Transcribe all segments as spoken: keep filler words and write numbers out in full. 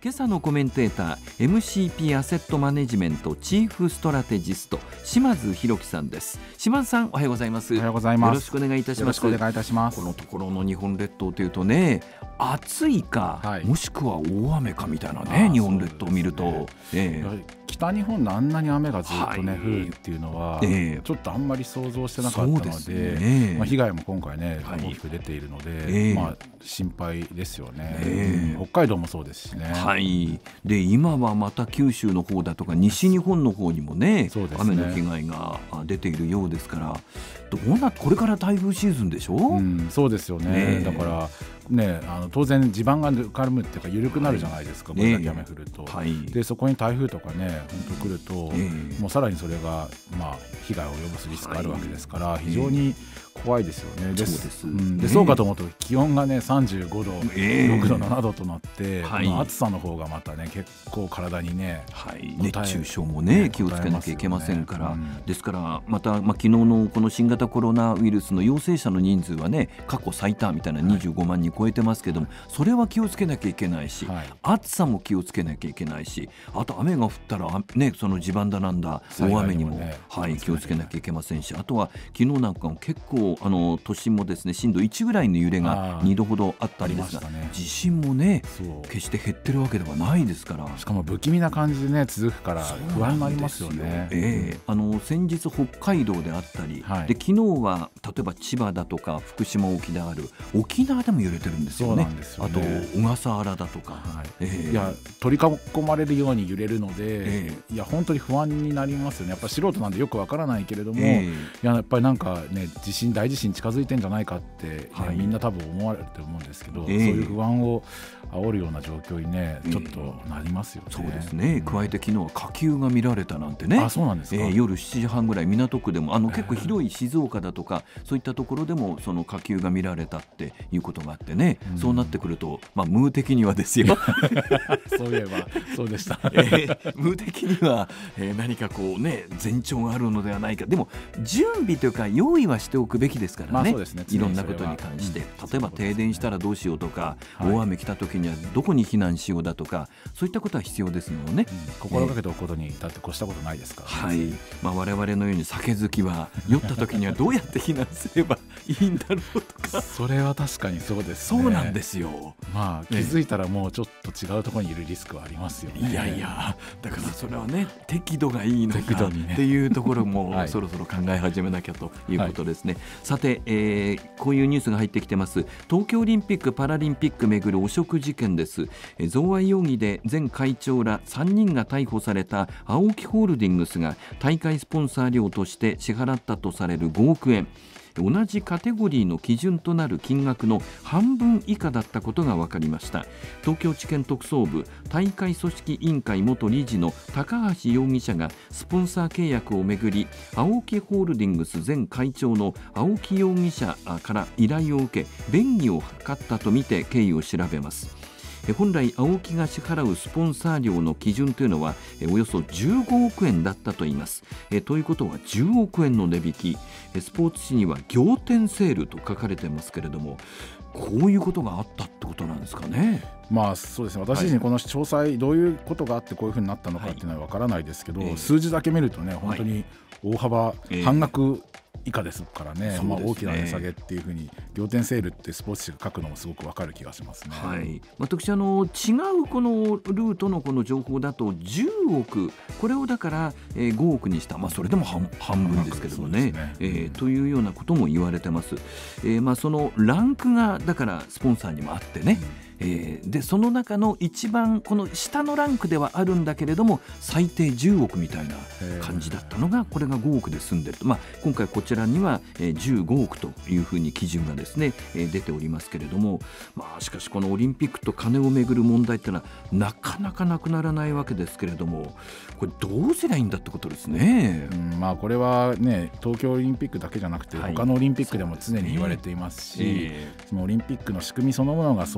今朝のコメンテーター エムシーピー アセットマネジメントチーフストラテジスト島津弘樹さんです。島津さん、おはようございます。 おはようございます。 よろしくお願いいたします。 よろしくお願いいたします。 このところの日本列島というとね、暑いか、はい、もしくは大雨かみたいなね、日本列島を見ると、ねえー北日本であんなに雨がずっとね、はい、降るっていうのは、えー、ちょっとあんまり想像してなかったの で, で、ねまあ、被害も今回ね、はい、大きく出ているので、えーまあ、心配ですよね、えー、北海道もそうですしね、 はい、で今はまた九州の方だとか西日本の方にも ね, ね雨の被害が出ているようですから、どうなこれから台風シーズンでしょ、 うん、そうですよ ね, ねだからね、あの当然地盤がぬかるむっていうか緩くなるじゃないですか、はい、これだけ雨降ると、はい、でそこに台風とかね本当来ると、えー、もうさらにそれが、まあ、被害を及ぼすリスクあるわけですから、はい、非常に怖いですよね。でそうです、うん、でそうかと思うと気温がねさんじゅうごど、えー、ろくどななどとなって、はい、暑さの方がまたね結構体にね、 はい、熱中症もね気をつけなきゃいけませんから、ねうん、ですからまた、まあ、昨日のこの新型コロナウイルスの陽性者の人数はね過去最多みたいなにじゅうごまんにん超えてますけども、それは気をつけなきゃいけないし、はい、暑さも気をつけなきゃいけないし、あと雨が降ったら、ね、その地盤だなんだ大雨にも、ねはい、気をつけなきゃいけませんし、あとは昨日なんかも結構あの都心もですね震度いちぐらいの揺れがにどほどあったんですが、ね、地震もね決して減ってるわけではないですから、 しかも不気味な感じでね続くから不安になりますよね。 えー、あの先日北海道であったり、はい、で昨日は例えば千葉だとか福島沖である沖縄でも揺れてるんですよね。 そうなんですよね。 あと小笠原だとか、 はいえー、いや取り囲まれるように揺れるので、えー、いや本当に不安になりますよね。やっぱ素人なんでよくわからないけれども、えー、いややっぱりなんかね地震大地震近づいてんじゃないかって、ねはい、みんな多分思われると思うんですけど、えー、そういう不安を煽るような状況にねちょっとなりますよね。 そうですね、加えて昨日は火球が見られたなんてね。 あ、そうなんですか。 えー、夜しちじはんぐらい港区でもあの結構広い静岡だとかそういったところでもその火球が見られたっていうことがあってね、うん、そうなってくると、まあ、ムー的にはですよそういえばそうでした、 えー、ムー的には、えー、何かこうね前兆があるのではないか。でも準備というか用意はしておくべきですからね、まあそうですね、いろんなことに関して、うん、例えば停電したらどうしようとか、はい、大雨来た時にはどこに避難しようだとかそういったことは必要ですのでね、 うん、心がけておくことにだって越したことないですから、 ね。はい、まあ、我々のように酒好きは酔った時にはどうやって避難すればいいんだろうとかそれは確かにそうですね。 そうなんですよ。 まあ、気づいたらもうちょっと違うところにいるリスクはありますよね。 いやいやだからそれはね適度がいいのかっていうところも、ね、そろそろ考え始めなきゃということですね。はい、さて、えー、こういうニュースが入ってきてます。東京オリンピック・パラリンピックめぐる汚職事件です。贈賄容疑で前会長らさんにんが逮捕された エーオーキ ホールディングスが大会スポンサー料として支払ったとされるごおくえん、同じカテゴリーの基準となる金額の半分以下だったことが分かりました。東京地検特捜部大会組織委員会元理事の高橋容疑者がスポンサー契約をめぐり エーオーキ ホールディングス前会長の青木容疑者から依頼を受け便宜を図ったとみて経緯を調べます。本来青木が支払うスポンサー料の基準というのはおよそじゅうごおくえんだったといいます。えということはじゅうおくえんの値引き、スポーツ紙には仰天セールと書かれてますけれども、こういうことがあったってことなんですかね。 まあそうですね、私自身この詳細どういうことがあってこういうふうになったのかっていうのはわからないですけど、はい、数字だけ見るとね本当に大幅、はい、半額以下ですからね、まあ、大きな値下げっていうふうに仰天セールってスポーツ紙が書くのもすごくわかる気がしますね。 はい、私あの違うこのルートのこの情報だとじゅうおく、これをだから、えー、ごおくにした、まあ、それでも 半, 半分ですけどもね、ねえー、というようなことも言われてます。えーまあ、そのランクがだからスポンサーにもあってね、うんえー、でその中の一番この下のランクではあるんだけれども最低じゅうおくみたいな感じだったのがこれがごおくで済んでると、まあ、今回こちらにはじゅうごおくというふうに基準がですね出ておりますけれども、まあ、しかしこのオリンピックと金をめぐる問題ってのはなかなかなくならないわけですけれども、これどうすりゃいいんだってことですね。 うん、まあ、これはね東京オリンピックだけじゃなくて、はい、他のオリンピックでも常に言われていますし、そのオリンピックの仕組みそのものがそうなってる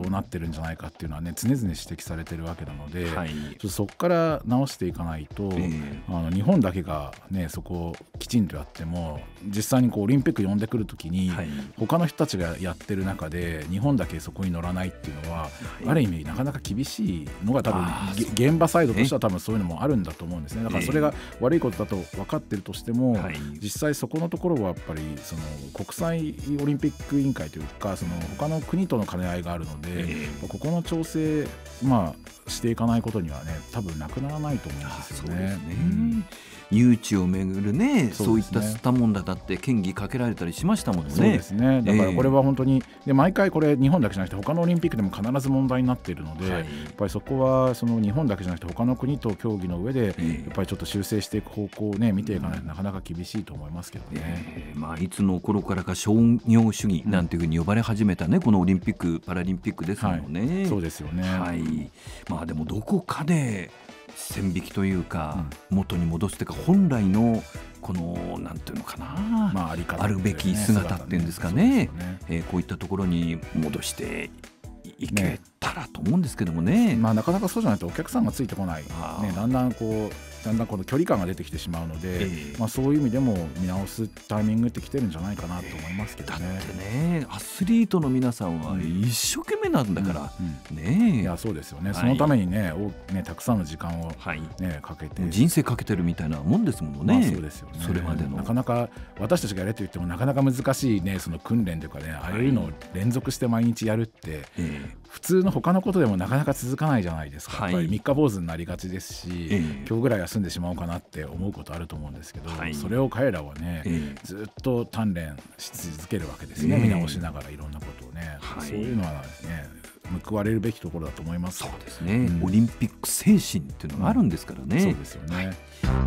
るんじゃないかっていうのはね常々指摘されてるわけなので、はい、ちょっとそこから直していかないと、えー、あの日本だけが、ね、そこをきちんとやっても実際にこうオリンピック呼んでくるときに、はい、他の人たちがやってる中で日本だけそこに乗らないっていうのは、はい、ある意味なかなか厳しいのが多分現場サイドとしては多分そういうのもあるんだと思うんですね。だからそれが悪いことだと分かってるとしても、えー、実際そこのところはやっぱりその国際オリンピック委員会というかその他の国との兼ね合いがあるので、えー、ここの調整、まあ、していかないことにはね多分なくならないと思うんですよね。そうですね、うん誘致をめぐるね、そういった吸ったもんだだって嫌疑かけられたりしましたもんね。 そうですね。だからこれは本当に、えー、で毎回これ日本だけじゃなくて他のオリンピックでも必ず問題になっているので、はい、やっぱりそこはその日本だけじゃなくて他の国と協議の上で、えー、やっぱりちょっと修正していく方向をね見ていかないとなかなか厳しいと思いますけどね。 えーまあ、いつの頃からか商業主義なんていうふうに呼ばれ始めたね、うん、このオリンピックパラリンピックですもんね、 はい、そうですよね、 はい。まあ、でもどこかで線引きというか、うん、元に戻すというか本来のこのなんていうのかな、まあ、あり方、あるべき姿っていうんですかね、ね、えー、こういったところに戻していけたらと思うんですけどもね。 まあ、なかなかそうじゃないとお客さんがついてこない、ね、だんだんこうだんだんこの距離感が出てきてしまうので、えーまあ、そういう意味でも見直すタイミングって来てるんじゃないかなと思いますけどね。 だってね、アスリートの皆さんは一生懸命なんだから、うんうん、ねえ、 いやそうですよね、はい、そのために ね, ねたくさんの時間を、ね、はい、かけて人生かけてるみたいなもんですもんね、 まあ、そうですよね。 それまでのなかなか私たちがやれと言ってもなかなか難しい、ね、その訓練というかね、ああいうのを連続して毎日やるって、はい、普通の他のことでもなかなか続かないじゃないですか、はい、やっぱり三日坊主になりがちですし、えー、今日ぐらい休んでしまおうかなって思うことあると思うんですけど、はい、それを彼らはね、えー、ずっと鍛錬し続けるわけですね、えー、見直しながらいろんなことをね、はい、そういうのはね報われるべきところだと思います。 そうですね、うん、オリンピック精神っていうのがあるんですからね、 うん、そうですよね、はい、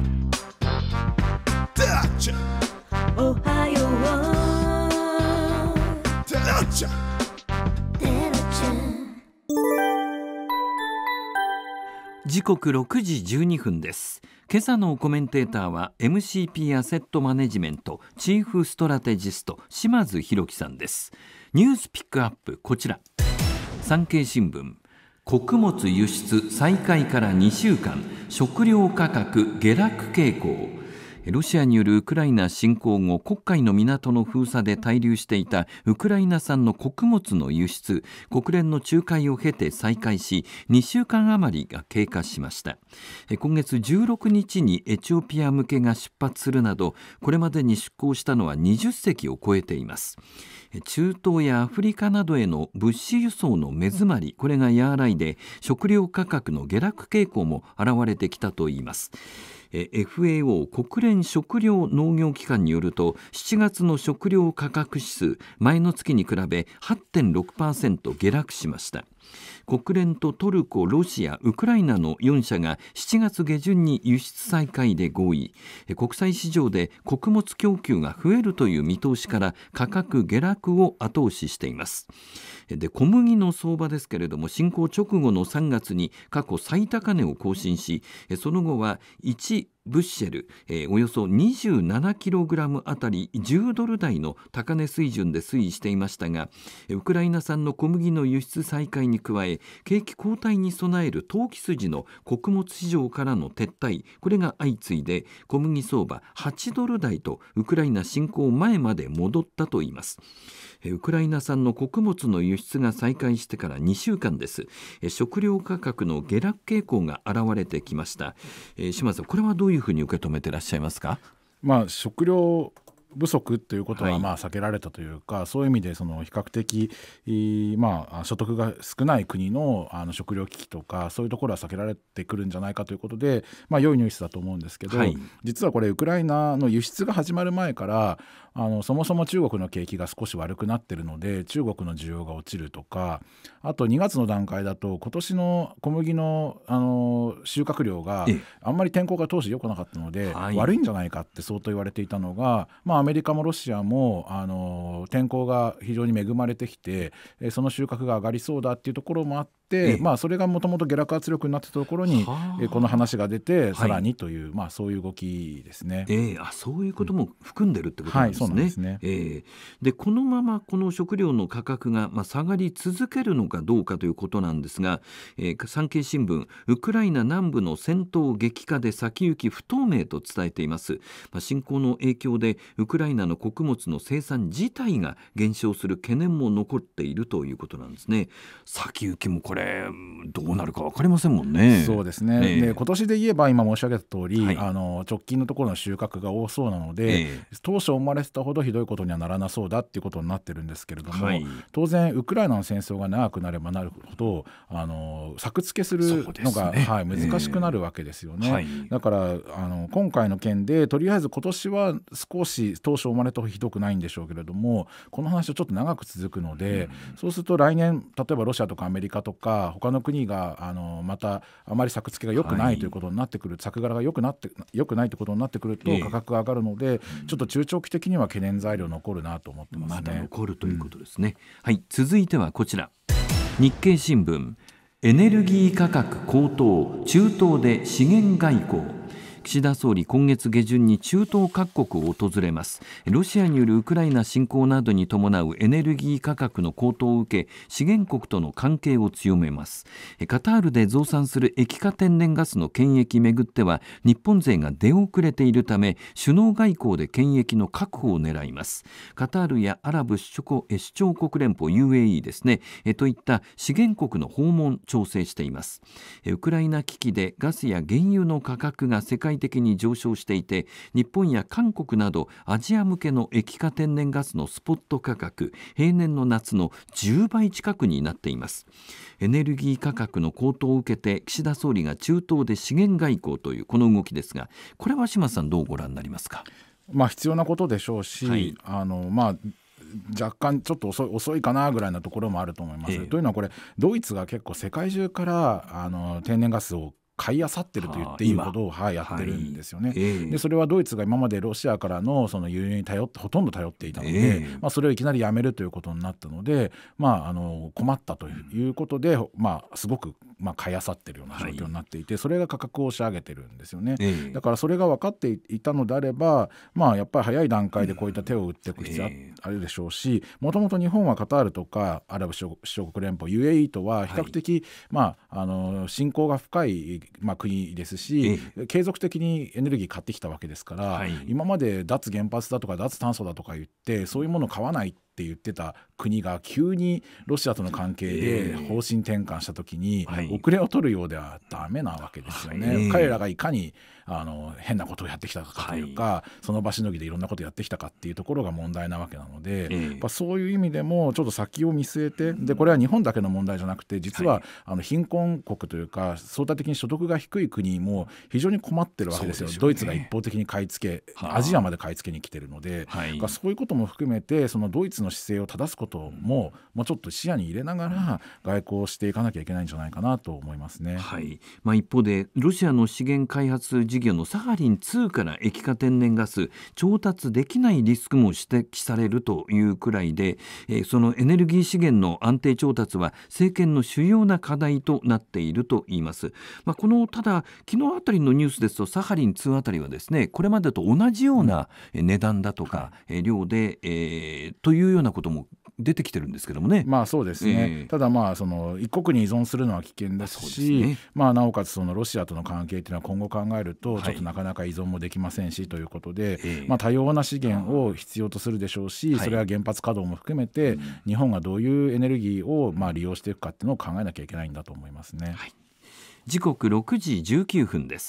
おはようテラチャ時刻ろくじじゅうにふんです。今朝のコメンテーターは エムシーピー アセットマネジメントチーフストラテジスト島津弘樹さんです。ニュースピックアップ、こちら産経新聞、穀物輸出再開からにしゅうかん、食料価格下落傾向。ロシアによるウクライナ侵攻後、黒海の港の封鎖で滞留していたウクライナ産の穀物の輸出、国連の仲介を経て再開し、にしゅうかん余りが経過しました。今月じゅうろくにちにエチオピア向けが出発するなど、これまでに出港したのはにじゅっせきを超えています。中東やアフリカなどへの物資輸送の目詰まり、これが和らいで食料価格の下落傾向も現れてきたといいます。エフエーオー 国連食糧農業機関によると、しちがつの食料価格指数、前の月に比べ はってんろくパーセント 下落しました。国連とトルコ、ロシア、ウクライナのよんしゃがしちがつげじゅんに輸出再開で合意。国際市場で穀物供給が増えるという見通しから価格下落を後押ししています。で、小麦の相場ですけれども、侵攻直後のさんがつに過去最高値を更新し、その後はいちブッシェル、えー、およそ にじゅうななキログラム あたりじゅうドル台の高値水準で推移していましたが、ウクライナ産の小麦の輸出再開に加え、景気後退に備える投機筋の穀物市場からの撤退、これが相次いで小麦相場はちドル台とウクライナ侵攻前まで戻ったといいます。ウクライナ産の穀物の輸出が再開してからにしゅうかんです。食料価格の下落傾向が現れてきました。島田さん、これはどういうふうに受け止めていらっしゃいますか？ まあ、食料不足ということはまあ避けられたというか、はい、そういう意味でその比較的、まあ、所得が少ない国 の, あの食料危機とかそういうところは避けられてくるんじゃないかということで、まあ、良いニュースだと思うんですけど、はい、実はこれウクライナの輸出が始まる前からあのそもそも中国の景気が少し悪くなっているので中国の需要が落ちるとか、あとにがつの段階だと今年の小麦 の, あの収穫量があんまり天候が当時良くなかったので、はい、悪いんじゃないかって相当言われていたのが、まあ、アメリカもロシアもあの天候が非常に恵まれてきてその収穫が上がりそうだっていうところもあってて、まあ、それがもともと下落圧力になってたところに、えー、この話が出てさらにという、はい、まあ、そういう動きですね。 えー、あそういうことも含んでるってことなんですね。 はい、そうなんですね。 えー、でこのままこの食料の価格が、まあ、下がり続けるのかどうかということなんですが、えー、産経新聞、ウクライナ南部の戦闘激化で先行き不透明と伝えています。まあ、侵攻の影響でウクライナの穀物の生産自体が減少する懸念も残っているということなんですね。先行きもこれどうなるか分かりませんもんね。 そうですね、えー、で今年で言えば今申し上げた通り、はい、あの直近のところの収穫が多そうなので、えー、当初思われてたほどひどいことにはならなそうだっていうことになってるんですけれども、はい、当然ウクライナの戦争が長くなればなるほどあの作付けするのが、ね、はい、難しくなるわけですよね。えーはい、だからあの今回の件でとりあえず今年は少し当初思われたほどひどくないんでしょうけれども、この話はちょっと長く続くので、うん、そうすると来年例えばロシアとかアメリカとか他の国があのまたあまり作付けが良くないということになってくる、はい、作柄が良くなって良くないということになってくると価格が上がるので、えー、ちょっと中長期的には懸念材料残るなと思ってますね。 まだ残るということですね。うん、はい、続いてはこちら、日経新聞、エネルギー価格高騰、中東で資源外交。岸田総理、今月下旬に中東各国を訪れます。ロシアによるウクライナ侵攻などに伴うエネルギー価格の高騰を受け、資源国との関係を強めます。カタールで増産する液化天然ガスの権益めぐっては日本勢が出遅れているため、首脳外交で権益の確保を狙います。カタールやアラブ首長国連邦 ユーエーイー ですね、といった資源国の訪問調整しています。ウクライナ危機でガスや原油の価格が世界的に上昇していて、日本や韓国などアジア向けの液化天然ガスのスポット価格、平年の夏のじゅうばい近くになっています。エネルギー価格の高騰を受けて岸田総理が中東で資源外交というこの動きですが、これは島さんどうご覧になりますか。 まあ、必要なことでしょうし、はい、あのまあ若干ちょっと遅い、遅いかなぐらいのところもあると思います。えー、というのはこれドイツが結構世界中からあの天然ガスを買い漁ってると言っていいほど、はい、やってるんですよね。はい、えー、でそれはドイツが今までロシアからのその輸入に頼ってほとんど頼っていたので、えーまあ、それをいきなりやめるということになったので、まあ、あの困ったということで、まあ、すごくまあ買い漁ってるような状況になっていて、はい、それが価格を押し上げてるんですよね。えー、だからそれが分かっていたのであれば、まあ、やっぱり早い段階でこういった手を打っていく必要あるでしょうし、もともと日本はカタールとかアラブ首長国連邦 ユーエーイー とは比較的、はい、まあ、あの親交が深い、まあ、国ですし、えー、継続的にエネルギー買ってきたわけですから、はい、今まで脱原発だとか脱炭素だとか言ってそういうものを買わないって言ってた国が急にロシアとの関係で方針転換した時に遅れを取るようではダメなわけですよね。はい、彼らがいかにあの変なことをやってきたかというか、はい、その場しのぎでいろんなことをやってきたかっていうところが問題なわけなので、えー、やっぱそういう意味でもちょっと先を見据えて、でこれは日本だけの問題じゃなくて実は、はい、あの貧困国というか相対的に所得が低い国も非常に困ってるわけですよ。そうですよね。ドイツが一方的に買い付け、アジアまで買い付けに来てるので、はい、そういうことも含めてそのドイツの姿勢を正すことも、もうちょっと視野に入れながら外交をしていかなきゃいけないんじゃないかなと思いますね。 はい、まあ、一方でロシアの資源開発事業のサハリンツーから液化天然ガス調達できないリスクも指摘されるというくらいで、えー、そのエネルギー資源の安定調達は政権の主要な課題となっているといいます。まあ、このただ昨日あたりのニュースですとサハリンツーあたりはですね、これまでと同じような値段だとか、うん、量で、えー、というようなことも出てきてるんですけどもね。 まあそうですね、えー、ただまあその一国に依存するのは危険ですし、ね、まあなおかつそのロシアとの関係っていうのは今後考えるとちょっとなかなか依存もできませんし、はい、ということで、えーまあ、多様な資源を必要とするでしょうし、それは原発稼働も含めて、はい、日本がどういうエネルギーをまあ利用していくかっていうのを考えなきゃいけないんだと思いますね。はい、 時刻ろくじじゅうきゅうふんです。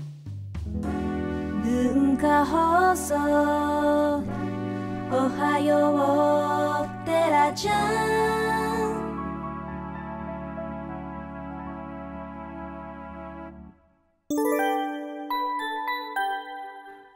文化放送おはようテラちゃん。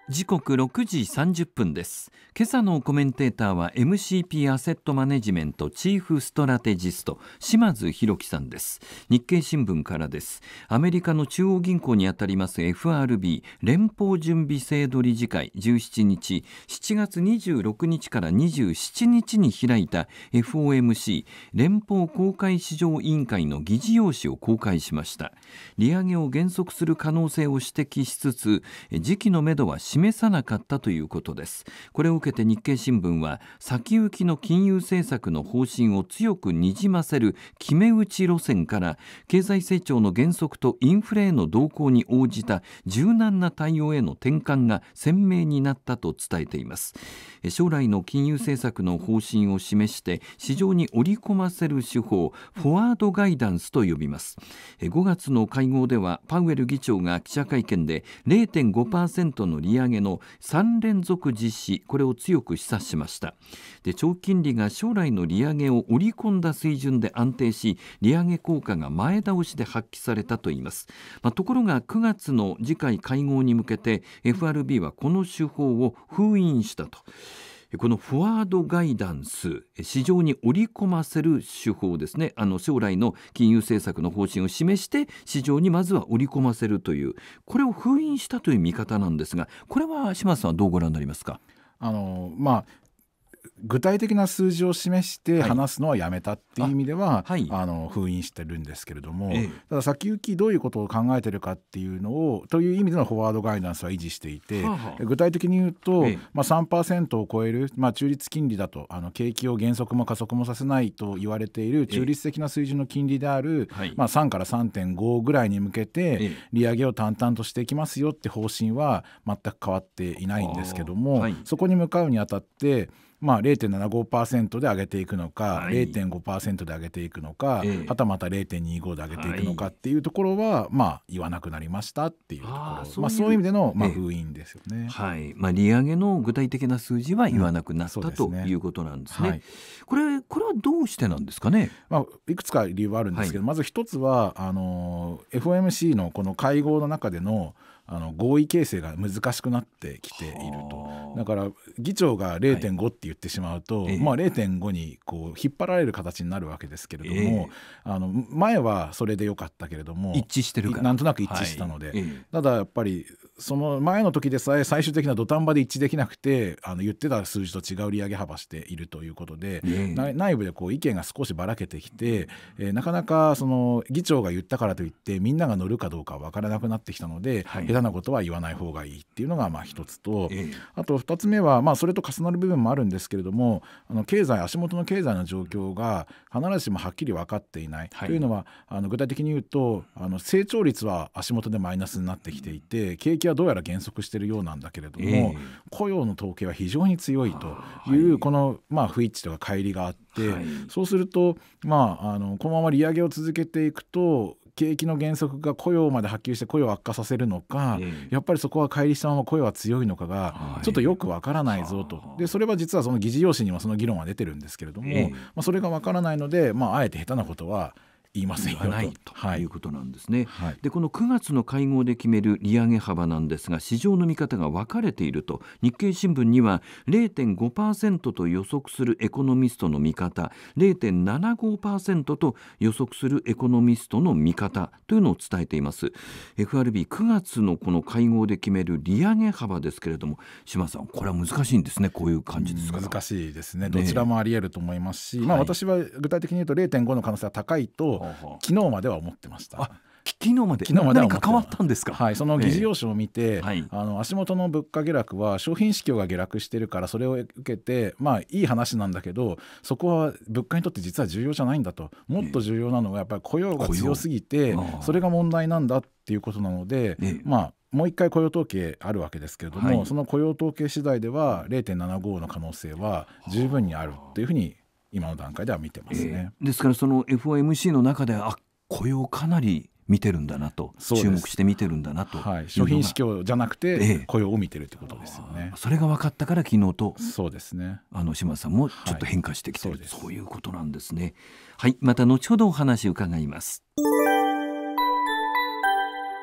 時刻ろくじさんじゅっぷんです。今朝のコメンテーターは エムシーピー アセットマネジメントチーフストラテジスト島津弘樹さんです。日経新聞からです。アメリカの中央銀行にあたります エフアールビー 連邦準備制度理事会じゅうしちにちしちがつにじゅうろくにちからにじゅうしちにちに開いた エフオーエムシー 連邦公開市場委員会の議事要旨を公開しました。利上げを減速する可能性を指摘しつつ、時期のめどは示さなかったということです。これを受けて日経新聞は、先行きの金融政策の方針を強くにじませる決め打ち路線から、経済成長の減速とインフレへの動向に応じた柔軟な対応への転換が鮮明になったと伝えています。将来の金融政策の方針を示して市場に織り込ませる手法、フォワードガイダンスと呼びます。ごがつの会合ではパウエル議長が記者会見で れいてんごパーセント の利上げのさんれんぞく実施、これを強く示唆しました。で、長期金利が将来の利上げを織り込んだ水準で安定し、利上げ効果が前倒しで発揮されたといいます。まあ、ところがくがつの次回会合に向けて エフアールビー はこの手法を封印したと。このフォワードガイダンス、市場に織り込ませる手法ですね。あの将来の金融政策の方針を示して市場にまずは織り込ませるという、これを封印したという見方なんですが、これは島津さんはどうご覧になりますか？ あのまあ具体的な数字を示して話すのはやめたっていう意味では、はい、あの封印してるんですけれども、ええ、ただ先行きどういうことを考えてるかっていうのをという意味でのフォワードガイダンスは維持していて、はあはあ、具体的に言うと、ええまあ、さんパーセント を超える、まあ、中立金利だとあの景気を減速も加速もさせないと言われている中立的な水準の金利である、ええまあ、さんから さんてんご ぐらいに向けて利上げを淡々としていきますよって方針は全く変わっていないんですけども、はい、そこに向かうにあたってまあ、れいてんななごパーセント で上げていくのか、はい、れいてんごパーセント で上げていくのか、ええ、はたまた れいてんにご で上げていくのかっていうところは、はいまあ、言わなくなりましたっていうところ、あ そういう、まあ、そういう意味での、まあ、封印ですよね、 ええはいまあ、利上げの具体的な数字は言わなくなった、うん、ということなんですね、はい、これ、これはどうしてなんですかね？ まあ、いくつか理由はあるんですけど、はい、まず一つはあの エフオーエムシー のこの会合の中でのあの合意形成が難しくなってきていると。だから議長が れいてんご って言ってしまうと、はいまあ、れいてんご にこう引っ張られる形になるわけですけれども、えー、あの前はそれでよかったけれども一致してるからなんとなく一致したので、 はいえー、 ただやっぱりその前の時でさえ最終的な土壇場で一致できなくてあの言ってた数字と違う利上げ幅しているということで、えー、内部でこう意見が少しばらけてきて、えー、なかなかその議長が言ったからといってみんなが乗るかどうか分からなくなってきたので、はい、下手なことは言わない方がいいっていうのがまあ一つと、えー、あと二つ目はまあそれと重なる部分もあるんですけれども、あの経済足元の経済の状況が必ずしもはっきり分かっていない、はい、というのはあの具体的に言うとあの成長率は足元でマイナスになってきていて、景気はどうやら減速しているようなんだけれども、えー、雇用の統計は非常に強いという、はい、このまあ不一致とか乖離があって、はい、そうするとまああのこのまま利上げを続けていくと景気の減速が雇用まで波及して雇用を悪化させるのか、えー、やっぱりそこは乖離したまま雇用は強いのかがちょっとよくわからないぞと、はい、でそれは実はその議事要旨にもその議論は出てるんですけれども、えーまあ、それがわからないので、まあ、あえて下手なことは言いませんよとないということなんですね、はい、でこのくがつの会合で決める利上げ幅なんですが、市場の見方が分かれていると。日経新聞には れいてんごパーセント と予測するエコノミストの見方、 れいてんななごパーセント と予測するエコノミストの見方というのを伝えています。 エフアールビーく 月のこの会合で決める利上げ幅ですけれども、島さんこれは難しいんですね。こういう感じですか？ 難しいですね。どちらもあり得ると思いますし、ねまあ、私は具体的に言うと れいてんご の可能性は高いと昨日までは思ってました。 あ昨日まで昨日までは何か変わったんですか？ はい、その議事要旨を見て、えーはい、あの足元の物価下落は商品市況が下落してるからそれを受けてまあいい話なんだけど、そこは物価にとって実は重要じゃないんだと。もっと重要なのはやっぱり雇用が強すぎてそれが問題なんだっていうことなので、えー、まあもう一回雇用統計あるわけですけれども、はい、その雇用統計次第では れいてんななご の可能性は十分にあるというふうに今の段階では見てますね、 えー、ですからその エフオーエムシー の中であ雇用かなり見てるんだなと、注目して見てるんだなと、 はい、商品市況じゃなくて雇用を見てるってことですよね、 ええ、それが分かったから昨日とそうですね、 あの島田さんもちょっと変化してきてる、はい、 そうです。 そういうことなんですね。はい、また後ほどお話伺います。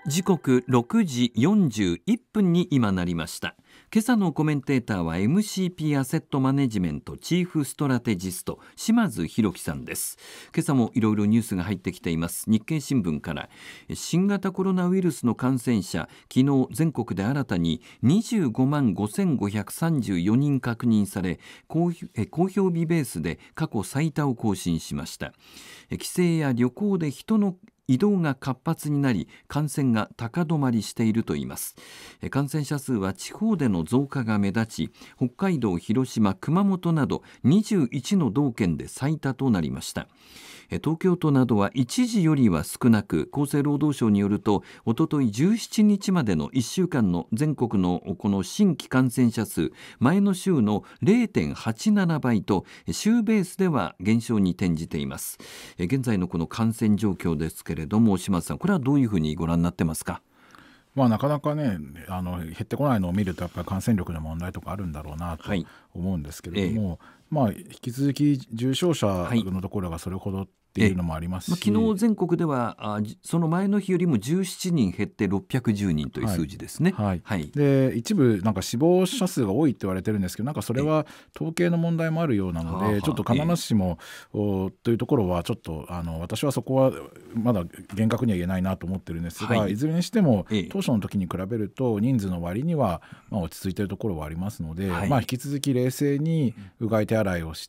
時刻ろくじよんじゅういっぷんに今なりました。今朝のコメンテーターは エムシーピー アセットマネジメントチーフストラテジスト島津弘樹さんです。今朝もいろいろニュースが入ってきています。日経新聞から、新型コロナウイルスの感染者、昨日全国で新たににじゅうごまんごせんごひゃくさんじゅうよにん確認され、公表日ベースで過去最多を更新しました。帰省や旅行で人の移動が活発になり、感染が高止まりしているといいます。感染者数は地方での増加が目立ち、北海道、広島、熊本などにじゅういちの道県で最多となりました。東京都などは一時よりは少なく、厚生労働省によると、おとといじゅうしちにちまでのいっしゅうかんの全国のこの新規感染者数、前の週の れいてんはちなな 倍と週ベースでは減少に転じています。現在のこの感染状況ですけれども、島津さん、これはどういうふうにご覧になってますか？ まあ、なかなかね、あの減ってこないのを見るとやっぱり感染力の問題とかあるんだろうなと思うんですけれども、はい、ええ、まあ、引き続き重症者のところがそれほどっていうのもありますし、 まあ、昨日全国ではあその前の日よりもじゅうしちにん減ってろっぴゃくじゅうにんという数字ですね。 はいはいはい、で一部なんか死亡者数が多いって言われてるんですけど、なんかそれは統計の問題もあるようなので、ちょっと必ずしもというところはちょっとあの私はそこはまだ厳格には言えないなと思ってるんですが、はい、いずれにしても当初の時に比べると人数の割にはまあ落ち着いているところはありますので、はい、まあ、引き続き冷静にうがい手洗いをして、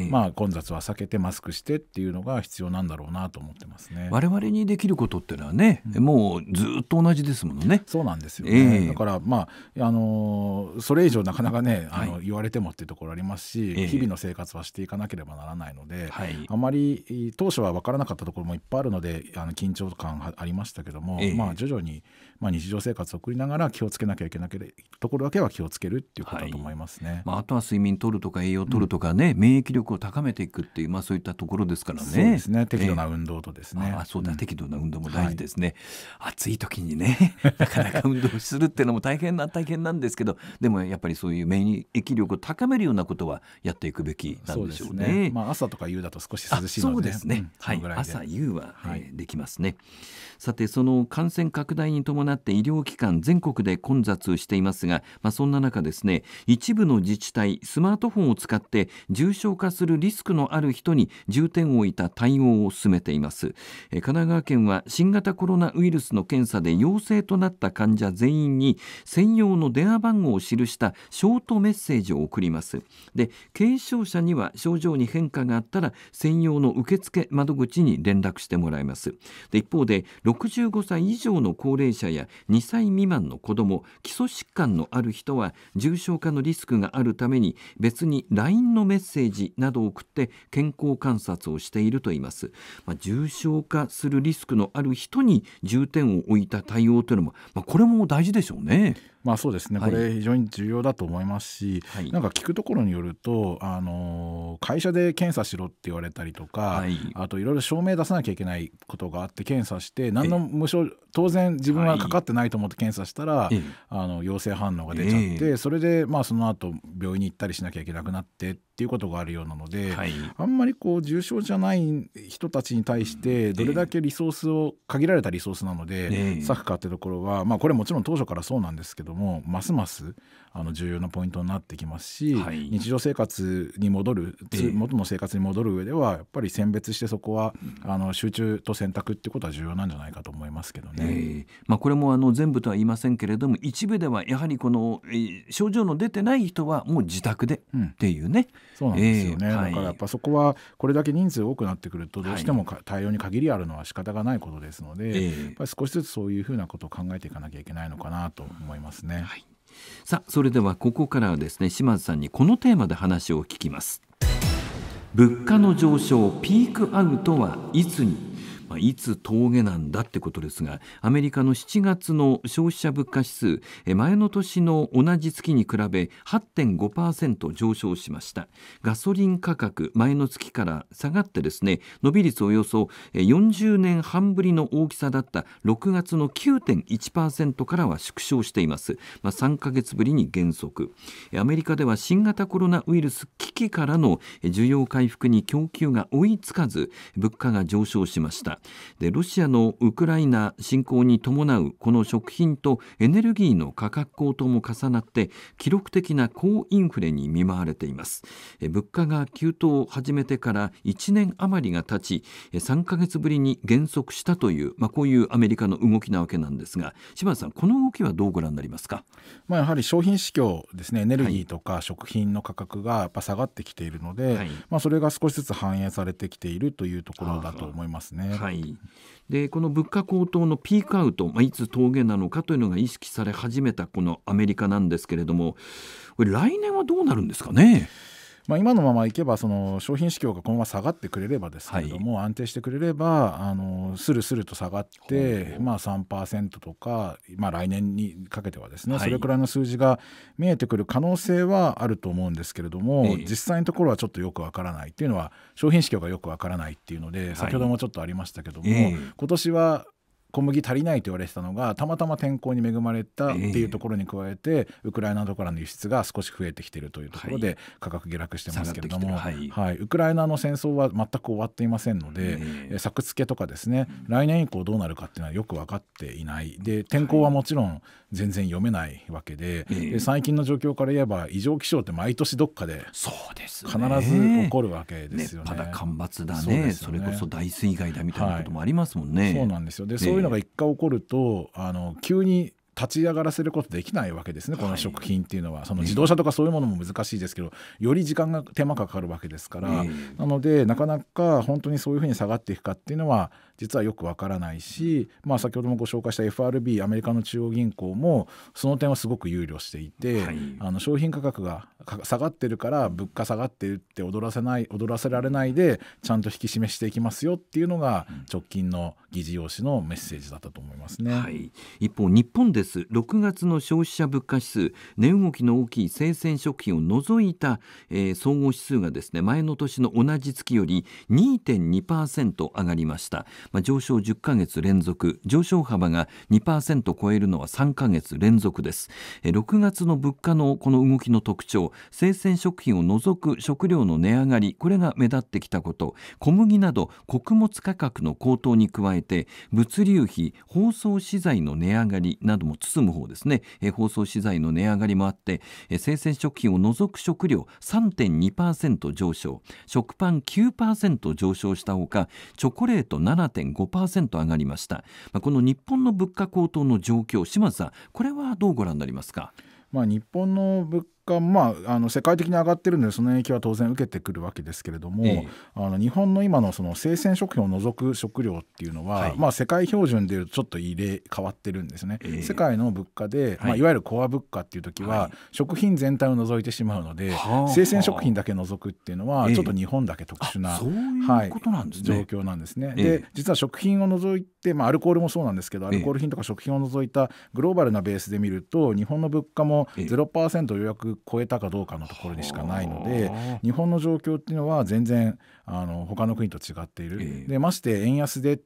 まあ、混雑は避けてマスクしてっていうのが必要なんだろうなと思ってますね。 我々にできることってのはね、うん、もうずっと同じですものね。 そうなんですよね、えー、だからまあ、あのー、それ以上なかなかね、あの、はい、言われてもっていうところありますし、えー、日々の生活はしていかなければならないので、はい、あまり当初は分からなかったところもいっぱいあるので、あの緊張感ありましたけども、えーまあ、徐々に、まあ、日常生活を送りながら気をつけなきゃいけないところだけは気をつけるっていうことだと思いますね。はい、まあ、 あとは睡眠取るとか栄養取るとかね、うん、免疫力を高めていくっていう、まあ、そういったところですからね。 そうですね、適度な運動とですね、 えー、ああそうだ、うん、適度な運動も大事ですね。はい、暑い時にねなかなか運動するっていうのも大変な大変なんですけど、でもやっぱりそういう免疫力を高めるようなことはやっていくべきなんでしょうね。そうですね、 まあ、朝とか夕だと少し涼しいので、 そうですね、うん、はい、朝夕は、はい、えー、できますね。さて、その感染拡大に伴って医療機関全国で混雑していますが、まあ、そんな中ですね、一部の自治体スマートフォンを使って重症化するリスクのある人に重点を置いた対応を進めています。神奈川県は新型コロナウイルスの検査で陽性となった患者全員に専用の電話番号を記したショートメッセージを送ります。で、軽症者には症状に変化があったら専用の受付窓口に連絡してもらいます。で、一方でろくじゅうごさい以上の高齢者やにさい未満の子ども、基礎疾患のある人は重症化のリスクがあるために別に ライン のメッセージなどを送って健康観察をしているといいます。まあ、重症化するリスクのある人に重点を置いた対応というのも、まあ、これも大事でしょうね。 まあ、そうですね、これ非常に重要だと思いますし、はい、なんか聞くところによると、あの会社で検査しろって言われたりとか、はい、あといろいろ証明出さなきゃいけないことがあって検査して何の無症当然自分はかかってないと思って検査したら、はい、あの陽性反応が出ちゃって、それでまあその後病院に行ったりしなきゃいけなくなってっていうことがあるようなので、はい、あんまりこう重症じゃない人たちに対してどれだけリソースを、限られたリソースなので割くかっていうところは、まあ、これもちろん当初からそうなんですけども、ますますあの重要なポイントになってきますし、はい、日常生活に戻る、元の生活に戻る上ではやっぱり選別してそこはあの集中と選択っていうことは重要なんじゃないかと思いますけどね。えーまあ、これもあの全部とは言いませんけれども、一部ではやはりこの、えー、症状の出てない人はもう自宅でっていうね、うん、 そうなんですよね、えーはい、だからやっぱそこはこれだけ人数多くなってくるとどうしても対応に限りあるのは仕方がないことですので、はい、やっぱり少しずつそういうふうなことを考えていかなきゃいけないのかなと思いますね。はい、 さあ、それではここからはですね、島津さんにこのテーマで話を聞きます。物価の上昇ピークアウトはいつに、まあ、いつ峠なんだってことですが、アメリカのしちがつの消費者物価指数、前の年の同じ月に比べ はってんごパーセント 上昇しました。ガソリン価格前の月から下がってですね、伸び率およそよんじゅうねんはんぶりの大きさだったろくがつの きゅうてんいちパーセント からは縮小しています。まあ、さんかげつぶりに減速。アメリカでは新型コロナウイルス危機からの需要回復に供給が追いつかず物価が上昇しました。 でロシアのウクライナ侵攻に伴うこの食品とエネルギーの価格高騰も重なって記録的な高インフレに見舞われています。え物価が急騰を始めてからいちねん余りが経ち、さんかげつぶりに減速したという、まあ、こういうアメリカの動きなわけなんですが、柴田さん、この動きはどうご覧になりますか？ まあ、やはり商品市況ですね、エネルギーとか食品の価格がやっぱ下がってきているので、はい、まあ、それが少しずつ反映されてきているというところだと思いますね。 はい、でこの物価高騰のピークアウト、まあ、いつ峠なのかというのが意識され始めたこのアメリカなんですけれども、これ来年はどうなるんですかね？ まあ、今のままいけばその商品市況がこのまま下がってくれればですけれども、はい、安定してくれればあのスルスルと下がって、まあ、さんパーセント とか、まあ、来年にかけてはですね、はい、それくらいの数字が見えてくる可能性はあると思うんですけれども、えー、実際のところはちょっとよくわからないっていうのは、商品市況がよくわからないっていうので、先ほどもちょっとありましたけども、はい、えー、今年は小麦足りないと言われてたのがたまたま天候に恵まれたっていうところに加えて、えー、ウクライナのところの輸出が少し増えてきているというところで価格下落してますけれども、はいはい、ウクライナの戦争は全く終わっていませんので、えー、作付けとかですね、うん、来年以降どうなるかっていうのはよく分かっていないで、天候はもちろん全然読めないわけで、はい、で最近の状況から言えば異常気象って毎年どっかで必ず起こるわけですよね。 熱波だ干ばつだね、それこそ大水害だみたいなこともありますもんね。はい、 そうなんですよ。でそういうのが一回起こると、あの急に立ち上がらせることできないわけですね。この食品っていうのは、その自動車とかそういうものも難しいですけど、より時間が手間がかかるわけですから、なのでなかなか本当にそういうふうに下がっていくかっていうのは実はよくわからないし、まあ、先ほどもご紹介した エフアールビー アメリカの中央銀行もその点はすごく憂慮していて、はい、あの商品価格が下がってるから物価下がってるって踊らせない踊らせられないで、ちゃんと引き締めしていきますよっていうのが直近の議事要旨のメッセージだったと思いますね。 はい、一方日本です。ろくがつの消費者物価指数、値動きの大きい生鮮食品を除いた、えー、総合指数がですね、前の年の同じ月より にてんにパーセント 上がりました。まあ、上昇じゅっかげつ連続、上昇幅が にパーセント 超えるのはさんかげつ連続です。えー、ろくがつの物価のこの動きの特徴、生鮮食品を除く食料の値上がり、これが目立ってきたこと、小麦など穀物価格の高騰に加えて物流費、包装資材の値上がりなども包む方ですね、え包装資材の値上がりもあって、え生鮮食品を除く食料 さんてんにパーセント 上昇、食パン きゅうパーセント 上昇したほか、チョコレート ななてんごパーセント 上がりました。まあ、この日本の物価高騰の状況、島津さん、これはどうご覧になりますか？ まあ、日本の物価、まあ、あの世界的に上がってるのでその影響は当然受けてくるわけですけれども、ええ、あの日本の今のその生鮮食品を除く食料っていうのは、はい、まあ、世界標準でいうとちょっと入れ変わってるんですね。え、世界の物価で、はい、まあ、いわゆるコア物価っていう時は、はい、食品全体を除いてしまうので、はあ、生鮮食品だけ除くっていうのはちょっと日本だけ特殊な、 そういうことなんですね。 はい、状況なんですね。で実は食品を除いて、まあ、アルコールもそうなんですけど、アルコール品とか食品を除いたグローバルなベースで見ると日本の物価も ゼロパーセント をようやく超えたかどうかのところにしかないので、日本の状況っていうのは全然あの他の国と違っている。でまして円安でって、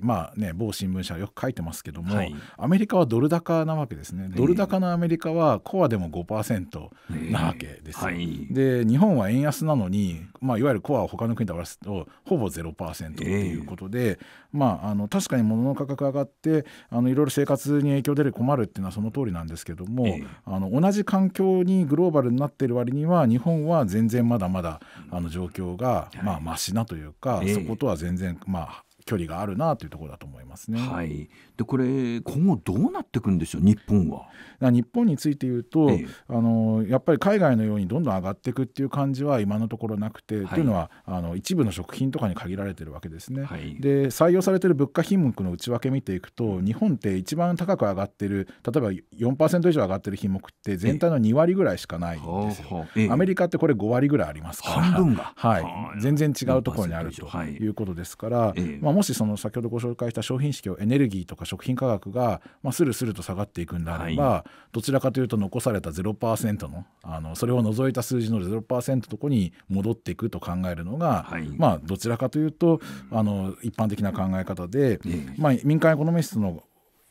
まあね、某新聞社はよく書いてますけども、はい、アメリカはドル高なわけですね。ドル高のアメリカはコアでも ごパーセント なわけです、はい、で日本は円安なのに、まあ、いわゆるコアを他の国と合わせるとほぼ ゼロパーセント っていうことで、まあ、あの確かに物の価格上がってあのいろいろ生活に影響出る困るっていうのはその通りなんですけども、あの同じ環境にグローバルになっている割には日本は全然まだまだあの状況が、まあ、マシなというか、そことは全然まあ距離があるなというところだと思いますね。 はい、でこれ今後どうなっていくんでしょう、日本は。 日本について言うと、ええ、あのやっぱり海外のようにどんどん上がっていくっていう感じは今のところなくて、はい、というのはあの一部の食品とかに限られているわけですね。はい、で採用されている物価品目の内訳見ていくと、日本って一番高く上がっている、例えば よんパーセント 以上上がっている品目って全体のにわりぐらいしかないんですよ。ええ、アメリカってこれごわりぐらいありますから、 半分が、 はい、全然違うところにあるということですから、ええ、まあ、もしその先ほどご紹介した商品市況、エネルギーとか食品価格が、まあ、スルスルと下がっていくんであれば、はい、どちらかというと残された ゼロパーセント の, あのそれを除いた数字の ゼロパーセント のところに戻っていくと考えるのが、はい、まあ、どちらかというとあの一般的な考え方で、うん、まあ、民間エコノミストの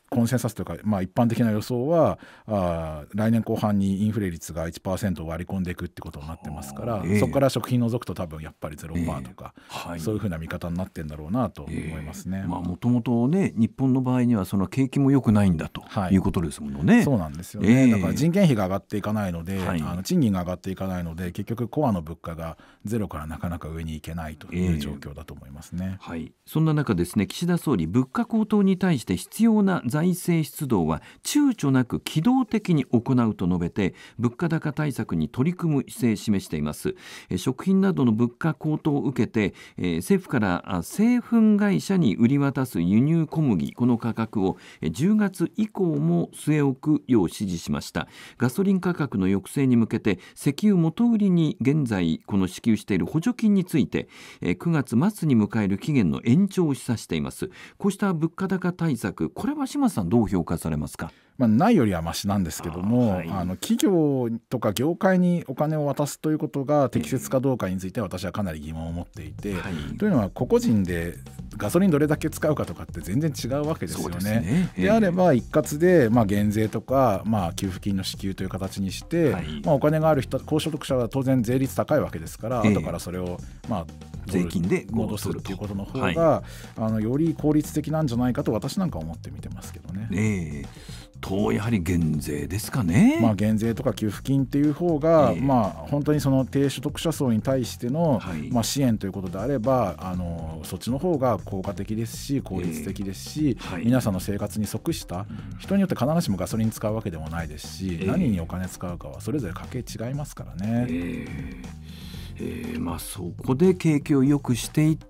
コンセンサスというか、まあ、一般的な予想はあ来年後半にインフレ率が いちパーセント を割り込んでいくってことになってますから、えー、そこから食品除くと多分やっぱり ゼロパーセント とか、えーはい、そういうふうな見方になってんだろうなと思いますね。 もともとね日本の場合にはその景気も良くないんだということですもんね、 はい、そうなんですよね、えー、だから人件費が上がっていかないので、はい、あの賃金が上がっていかないので結局コアの物価がゼロからなかなか上に行けないという状況だと思いますね、 えーはい、そんな中ですね岸田総理物価高騰に対して必要な財政出動は躊躇なく機動的に行うと述べて物価高対策に取り組む姿勢を示しています。食品などの物価高騰を受けて政府から製粉会社に売り渡す輸入小麦この価格をじゅうがつ以降も据え置くよう指示しました。ガソリン価格の抑制に向けて石油元売りに現在この支給している補助金についてくがつ末に迎える期限の延長を示唆しています。こうした物価高対策これは島津さんどう評価されますか。 まあ、ないよりはマシなんですけども、あ、はい、あの企業とか業界にお金を渡すということが適切かどうかについては私はかなり疑問を持っていて、はい、というのは個々人でガソリンどれだけ使うかとかって全然違うわけですよね。そうですね。であれば一括で、まあ、減税とか、まあ、給付金の支給という形にして、はい、まあ、お金がある人高所得者は当然税率高いわけですから、後からそれを、まあ、 税金で戻すということの方が、はい、あのより効率的なんじゃないかと私なんか思って見てますけどね。 えーとやはり減税ですかね。 まあ、減税とか給付金っていう方が、えーまあ、本当にその低所得者層に対しての、はい、まあ、支援ということであればあのそっちの方が効果的ですし効率的ですし、えーはい、皆さんの生活に即した、うん、人によって必ずしもガソリン使うわけでもないですし、えー、何にお金使うかはそれぞれ家計違いますからね。えーえーまあ、そこで景気を良くしていって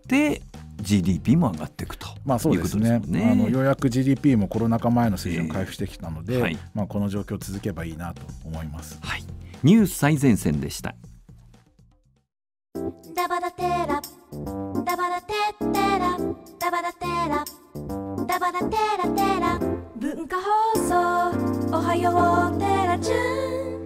ジーディーピー も上がっていくと、 まあ、そうですね。いうことですもんね。あのようやく ジーディーピー もコロナ禍前の水準を回復してきたので、えーはいまあ、この状況を続けばいいなと思います、 はい、ニュース最前線でした。 ダバダテラダバダテテラダバダテラダバダテラテラ文化放送おはようテラチュー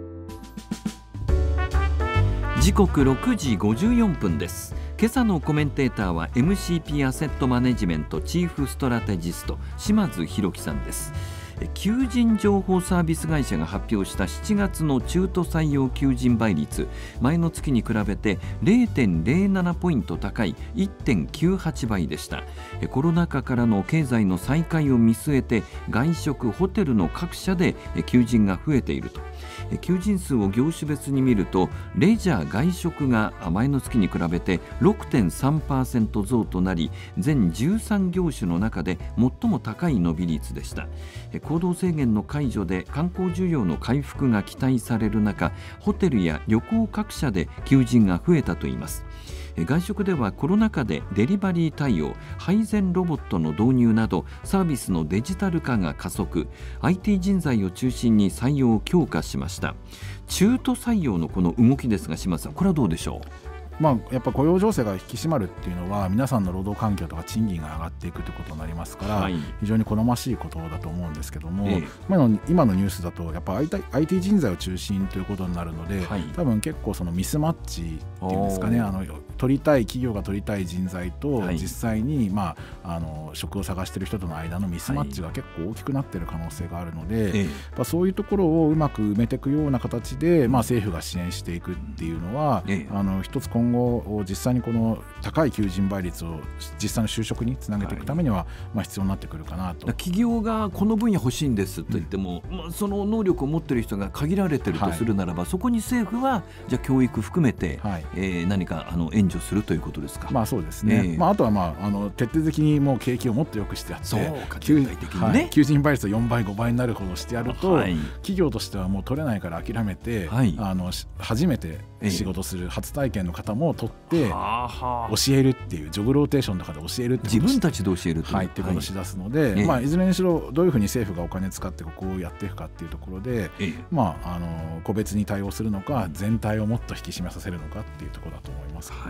ン時刻ろくじごじゅうよんぷんです。今朝のコメンテーターは エムシーピー アセットマネジメントチーフストラテジスト島津弘樹さんです。求人情報サービス会社が発表したしちがつの中途採用求人倍率前の月に比べて れいてんれいなな ポイント高い いってんきゅうはち 倍でした。コロナ禍からの経済の再開を見据えて外食ホテルの各社で求人が増えていると。求人数を業種別に見るとレジャー外食が前の月に比べて ろくてんさんパーセント 増となり全じゅうさん業種の中で最も高い伸び率でした。行動制限の解除で観光需要の回復が期待される中ホテルや旅行各社で求人が増えたといいます。外食ではコロナ禍でデリバリー対応配膳ロボットの導入などサービスのデジタル化が加速 アイティー 人材を中心に採用を強化しました。中途採用のこの動きですが島津さんこれはどうでしょう。 まあ、やっぱ雇用情勢が引き締まるっていうのは皆さんの労働環境とか賃金が上がっていくということになりますから、はい、非常に好ましいことだと思うんですけども、ええ、今の、今のニュースだとやっぱ アイティー 人材を中心ということになるので、はい、多分結構そのミスマッチっていうんですかねあの取りたい企業が取りたい人材と実際に、まあ、あの職を探している人との間のミスマッチが結構大きくなっている可能性があるので、はい、まあ、そういうところをうまく埋めていくような形で、まあ、政府が支援していくっていうのは、ええ、あの一つ今後実際にこの高い求人倍率を実際の就職につなげていくためには、はい、まあ、必要になってくるかなと。 企業がこの分野欲しいんですと言っても、うん、まあ、その能力を持っている人が限られているとするならば、はい、そこに政府はじゃあ教育含めて、はい、えー、何かあの援助するということですか。 まあ、そうですね、えーまあ、あとは、まあ、あの徹底的にもう景気をもっと良くしてやって、 そうか経済的にね、はい、 求人倍率をよんばいごばいになるほどしてやると、はい、企業としてはもう取れないから諦めて、はい、あの初めて仕事する初体験の方も取って、えー、教えるっていうジョブローテーションとかで教えるって自分たちで教えるという、 はい、ってことをしだすので、はい、まあ、いずれにしろどういうふうに政府がお金使ってここをやっていくかっていうところで、えーまあ、あの個別に対応するのか全体をもっと引き締めさせるのかっていうところだと思います、ね。は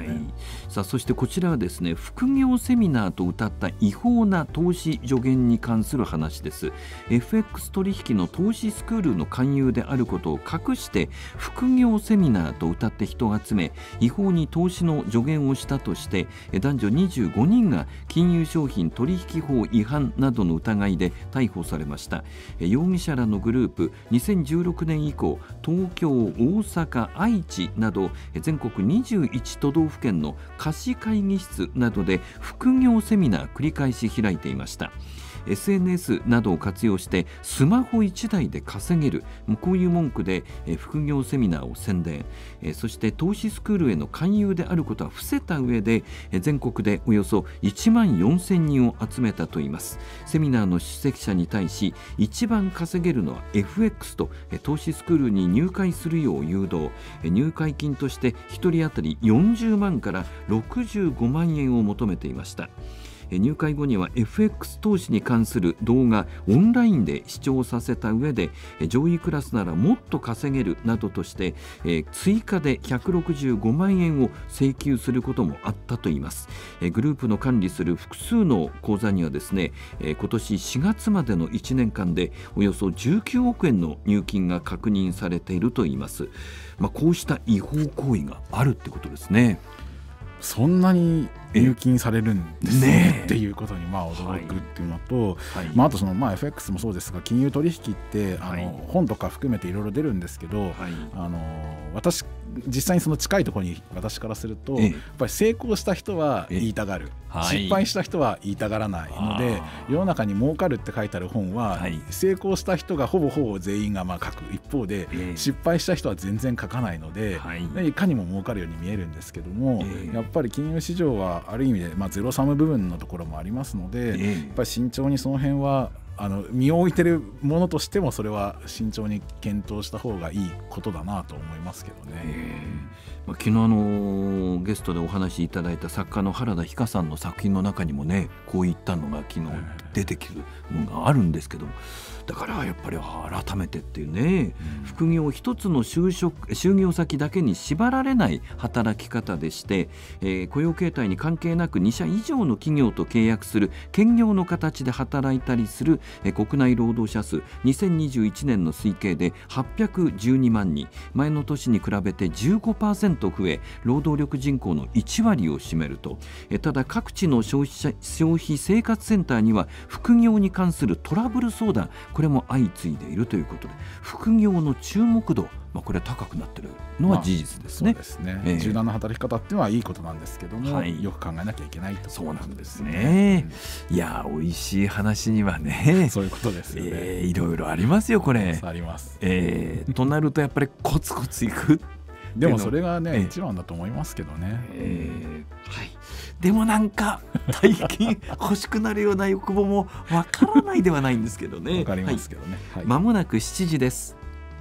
ね。 はい、さあそしてこちらはですね、副業セミナーと謳った違法な投資助言に関する話です。 エフエックス 取引の投資スクールの勧誘であることを隠して副業セミナーと謳って人を集め違法に投資の助言をしたとして男女にじゅうごにんが金融商品取引法違反などの疑いで逮捕されました。容疑者らのグループにせんじゅうろくねん以降、東京、大阪、愛知など全国にじゅういち都道府県の貸し会議室などで副業セミナー繰り返し開いていました。エスエヌエス などを活用してスマホいちだいで稼げる、こういう文句で副業セミナーを宣伝、そして投資スクールへの勧誘であることは伏せた上で全国でおよそいちまんよんせんにんを集めたといいます。セミナーの出席者に対し一番稼げるのは エフエックス と投資スクールに入会するよう誘導、入会金としてひとり当たりよんじゅうまんからろくじゅうごまんえんを求めていました。入会後には エフエックス 投資に関する動画オンラインで視聴させた上で上位クラスならもっと稼げるなどとして追加でひゃくろくじゅうごまんえんを請求することもあったといいます。グループの管理する複数の口座にはですね、今年しがつまでのいちねんかんでおよそじゅうきゅうおくえんの入金が確認されているといいます。まあ、こうした違法行為があるってことですね。 そんなに入金されるんですねっていうことにまあ驚くっていうのと、はいまあ、あとそのまあ エフエックス もそうですが金融取引ってあの、はい、本とか含めていろいろ出るんですけど、はい、あの私実際にその近いところに私からすると、やっぱり成功した人は言いたがる、失敗した人は言いたがらないので、世の中に儲かるって書いてある本は、はい、成功した人がほぼほぼ全員がまあ書く一方で、えー、失敗した人は全然書かないので、はい、いかにも儲かるように見えるんですけども、えー、やっぱり金融市場はある意味で、まあ、ゼロサム部分のところもありますので、えー、やっぱり慎重にその辺はあの身を置いてるものとしてもそれは慎重に検討した方がいいことだなと思いますけどね。 えーまあ、昨日あのゲストでお話しいただいた作家の原田ひかさんの作品の中にもね、こういったのが昨日出てきるのがあるんですけども、だからやっぱり改めてっていうね、うん、副業一つの就職就業先だけに縛られない働き方でして、えー、雇用形態に関係なくにしゃ以上の企業と契約する兼業の形で働いたりする、えー、国内労働者数にせんにじゅういちねんの推計ではっぴゃくじゅうにまんにん、前の年に比べて じゅうごパーセント 増え労働力人口のいちわりを占めると、えー、ただ各地の消費者消費生活センターには副業に関するトラブル相談、これも相次いでいるということで、副業の注目度、まあ、これは高くなっているのは事実ですね。 まあ、そうですね、えー、柔軟な働き方っていうのはいいことなんですけども、はい、よく考えなきゃいけないと、 そうなんですね、うん、いや美味しい話にはねそういうことですよね、 えー、いろいろありますよこれ。 あります、 えー、となるとやっぱりコツコツいくでもそれがね、えー、一番だと思いますけどね、 えーはい、でもなんか大金欲しくなるような欲望もわからないではないんですけどね。 わかりますけどね、 はいはい、間もなくしちじです。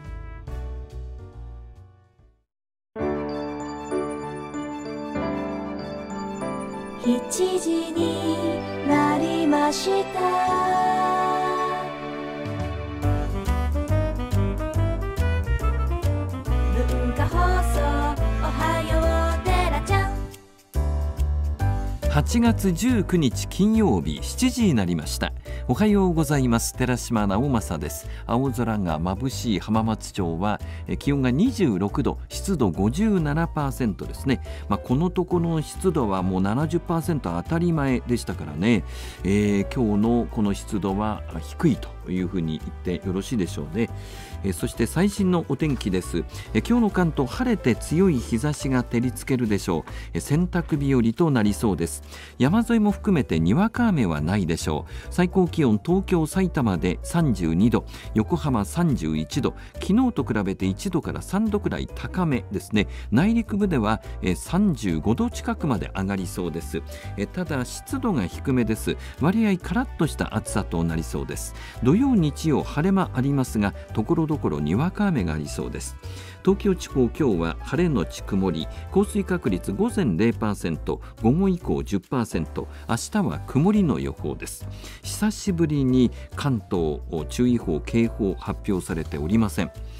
しちじになりました。文化放送おはようテラちゃん。 はちがつじゅうくにち金曜日しちじになりました。おはようございます。寺島直政です。青空が眩しい浜松町は気温がにじゅうろくど、湿度 ごじゅうななパーセント ですね。まあ、このところの湿度はもう ななじゅっパーセント 当たり前でしたからね、えー、今日のこの湿度は低いというふうに言ってよろしいでしょうね。えー、そして最新のお天気です。えー、今日の関東晴れて強い日差しが照りつけるでしょう。えー、洗濯日和となりそうです。山沿いも含めてにわか雨はないでしょう。最高気温東京埼玉でさんじゅうにど、横浜さんじゅういちど、昨日と比べていちどからさんどくらい高めですね。内陸部ではえー、さんじゅうごど近くまで上がりそうです。えー、ただ湿度が低めです。割合カラッとした暑さとなりそうです。土曜日曜晴れ間ありますが、ところどころにわか雨がありそうです。東京地方今日は晴れのち曇り、降水確率午前 ゼロパーセント、午後以降 じゅっパーセント、明日は曇りの予報です。久しぶりに関東注意報警報発表されておりません。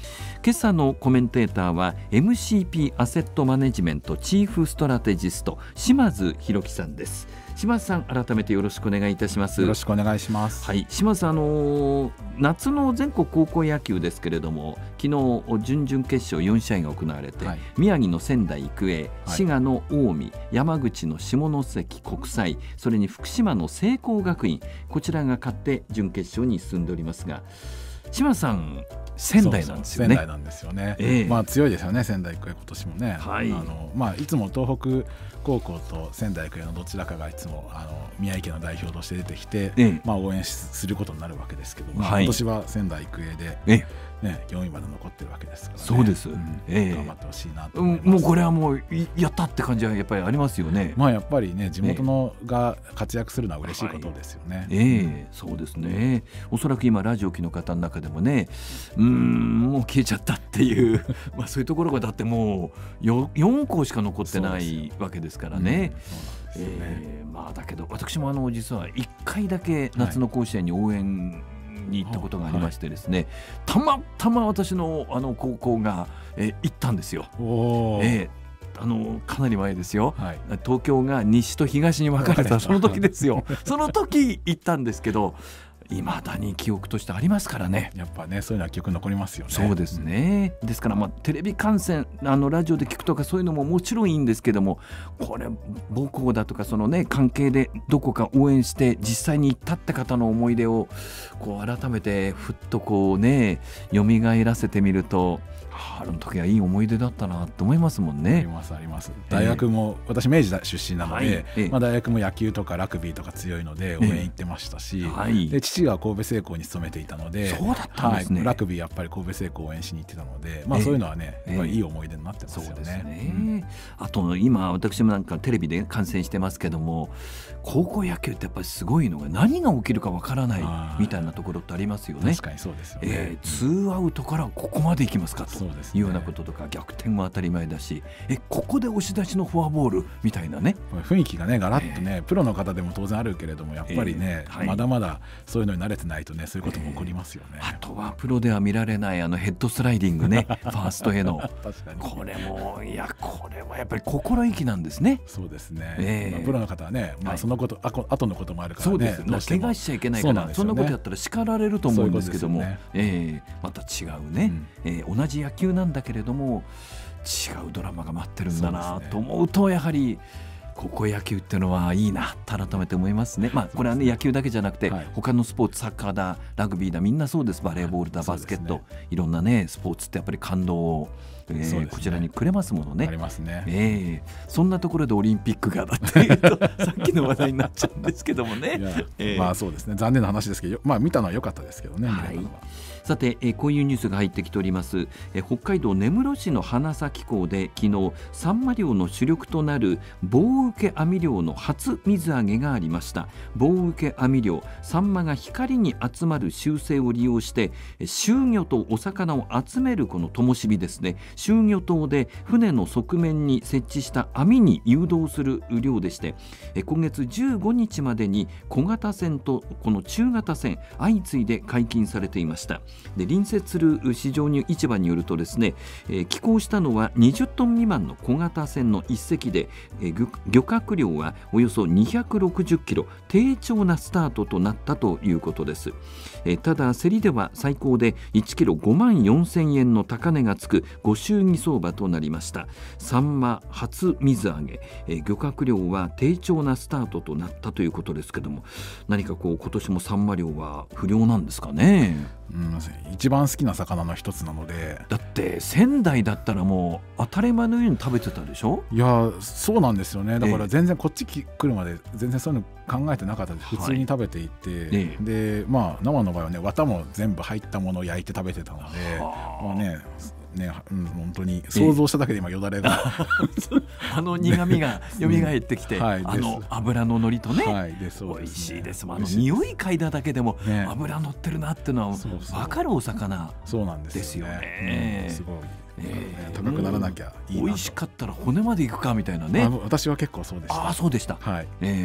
今朝のコメンテーターは エムシーピー アセットマネジメントチーフストラテジスト島津博樹さんです。島津さん、改めてよろしくお願いいたします。 よろしくお願いします。 はい、島津さん、あのー、夏の全国高校野球ですけれども、昨日準々決勝よん試合が行われて、はい、宮城の仙台育英、滋賀の近江、山口の下関国際、それに福島の聖光学院、こちらが勝って準決勝に進んでおりますが、島津さん、仙台なんですよね。 そうそう、仙台なんですよね、えーまあ、強いですよね、仙台育英今年もね、はい、あのまあ、いつも東北高校と仙台育英のどちらかがいつもあの宮城県の代表として出てきて、えーまあ、応援することになるわけですけども、はい、今年は仙台育英で、えーね、よんいまで残ってるわけですからね。 そうです、 うんえー、頑張ってほしいなと思います、 うん、もうこれはもうやったって感じはやっぱりありますよね。 まあ、やっぱりね、地元のが活躍するのは嬉しいことですよね、はい、 えー、そうですね。おそらく今ラジオ機の方の中でもね、うーんもう消えちゃったっていうまあそういうところがだってもう よ, よん校しか残ってないわけですからね。まあだけど私もあの実はいっかいだけ夏の甲子園に応援に行ったことがありましてですね、はい、たまたま私のあの高校が、えー、行ったんですよ。おー、えーあのかなり前ですよ、はい、東京が西と東に分かれたその時ですよその時行ったんですけど、いまだに記憶としてありますからね。 やっぱね、そういうのは記憶に残りますよね。 そうですね、うん、ですから、まあ、テレビ観戦、あのラジオで聞くとかそういうのももちろんいいんですけども、これ母校だとかその、ね、関係でどこか応援して実際に行ったって方の思い出をこう改めてふっとこうね蘇らせてみると、あの時はいい思い出だったなと思いますもんね。 ありますあります。大学も、えー、私明治出身なので、はいえーまあ、大学も野球とかラグビーとか強いので応援行ってましたし、えーはい、で父が神戸製鋼に勤めていたので、 そうだったんですね、 はい、ラグビーやっぱり神戸製鋼応援しに行ってたので、まあ、そういうのはね、えー、やっぱりいい思い出になってますよね。そうですね、うん、 あと今私もなんかテレビで観戦してますけども、高校野球ってやっぱりすごいのが何が起きるかわからないみたいなところってありますよね。 確かにそうですよね、 えー、ツーアウトからここまでいきますかというようなこととか、逆転も当たり前だし、えここで押し出しのフォアボールみたいなね、 雰囲気がねガラッとね、えー、プロの方でも当然あるけれども、やっぱりね、えーはい、まだまだそういうのに慣れてないとね、そういうことも起こりますよね、 えー、あとはプロでは見られないあのヘッドスライディングねファーストへの確かにこれもいやこれはやっぱり心意気なんですね。 そうですね、えーまあ、プロの方はね、まあ、そのこと、はい、あ後のこともあるからね、 そうです、怪我しちゃいけないから そ,、ね、そんなことやったら叱られると思うんですけども、ねえー、また違うね、うんえー、同じ野球なんだけれども違うドラマが待ってるんだなと思うと、やはり高校野球っていうのはいいなと改めて思いますね。まあ、これはね野球だけじゃなくて、はい、他のスポーツ、サッカーだラグビーだみんなそうです。バレーボールだバスケット、ね、いろんなねスポーツってやっぱり感動を、えーね、こちらにくれますものね。 ありますね、 えー、そんなところでオリンピックがだっていうとさっきの話題になっちゃうんですけどもねえー、まあそうですね、残念な話ですけど、まあ、見たのは良かったですけどね、 はい、さて、えー、こういうニュースが入ってきております。えー、北海道根室市の花咲港で昨日サンマ漁の主力となる棒受け網漁の初水揚げがありました。棒受け網漁、サンマが光に集まる習性を利用して集魚とお魚を集めるこの灯火ですね、集魚灯で船の側面に設置した網に誘導する漁でして、え今月じゅうごにちまでに小型船とこの中型船相次いで解禁されていました。で隣接する市場に市場によるとですね、えー、寄港したのはにじゅっトン未満の小型船のいっ隻で、えー、漁獲量はおよそにひゃくろくじゅっキロ、低調なスタートとなったということです。えー、ただ競りでは最高でいちキロごまんよんせんえんの高値がつくご祝儀相場となりました。サンマ初水揚げ、えー、漁獲量は低調なスタートとなったということですけども、何かこう今年もサンマ漁は不漁なんですかね。 うん、一番好きな魚の一つなので、 だって仙台だったらもう当たり前のように食べてたでしょ。 いやそうなんですよね。だから全然こっち来るまで全然そういうの考えてなかったです。普通に食べていて、はい、でまあ生の場合はね綿も全部入ったものを焼いて食べてたので、まあねね、うん、本当に想像しただけで今よだれがあの苦味が蘇ってきて、うんはい、あの油ののりとね、 はい、でそうですね、美味しいです。あの匂い嗅いだだけでも、ね、油乗ってるなっていうのは分かるお魚ですよね。 すごいえー、高くならなきゃいいなと。 美味しかったら骨までいくかみたいなね。 私は結構そうでした。 あ、そうでした、 はい、 えー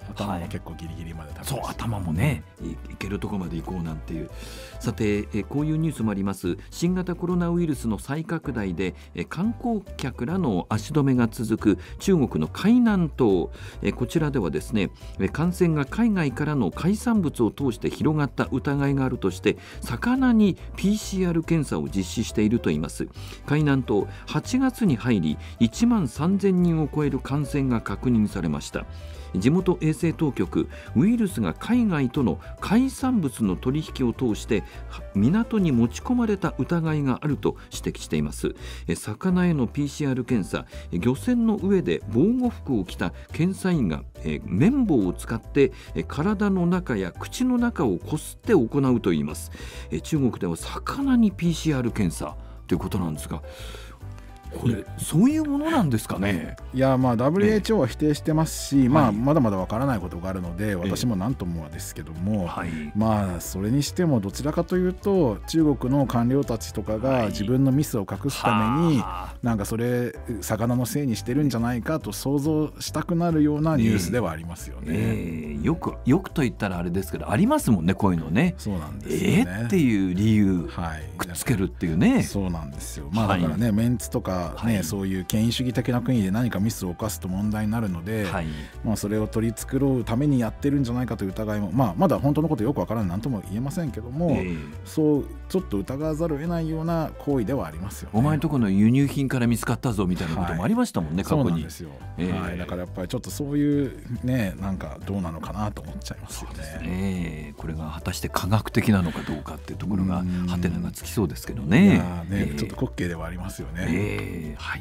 頭も結構ギリギリまで食べて、 はい、そう頭もね い, いけるところまで行こうなんていう。さてえこういうニュースもあります。新型コロナウイルスの再拡大でえ観光客らの足止めが続く中国の海南島、えこちらではですね、感染が海外からの海産物を通して広がった疑いがあるとして魚に ピーシーアール 検査を実施しているといいます。海南島はちがつに入りいちまんさんぜんにんを超える感染が確認されました。地元衛生当局、ウイルスが海外との海産物の取引を通して港に持ち込まれた疑いがあると指摘しています。魚への ピーシーアール 検査、漁船の上で防護服を着た検査員が綿棒を使って体の中や口の中をこすって行うといいます。中国では魚に ピーシーアール 検査ということなんですが、これそういうものなんですかね。 いやまあ ダブリューエイチオー は否定してますし、ねまあ、まだまだわからないことがあるので私も何ともですけども、はい、まあそれにしてもどちらかというと中国の官僚たちとかが自分のミスを隠すために、はい、なんかそれ魚のせいにしてるんじゃないかと想像したくなるようなニュースではありますよね。 えー、よくよくと言ったらあれですけどありますもんね、こういうのね。 そうなんですよね。 えー、っていう理由、はい、くっつけるっていうね。 そうなんですよ。まあだからね、はい、メンツとかね、はい、そういう権威主義的な国で何かミスを犯すと問題になるので、はいまあ、それを取り繕うためにやってるんじゃないかという疑いも、まあ、まだ本当のことよくわからない、なんとも言えませんけども、えー、そうちょっと疑わざるを得ないような行為ではありますよね。 お前のところの輸入品から見つかったぞみたいなこともありましたもんね、はい、過去に。 そうなんですよ、えーはい、だからやっぱりちょっとそういうね、なんかどうなのかなと思っちゃいますよね。 そうですね。これが果たして科学的なのかどうかっていうところがハテナがつきそうですけどね。 いやね、えー、ちょっと滑稽ではありますよね。 えーはい、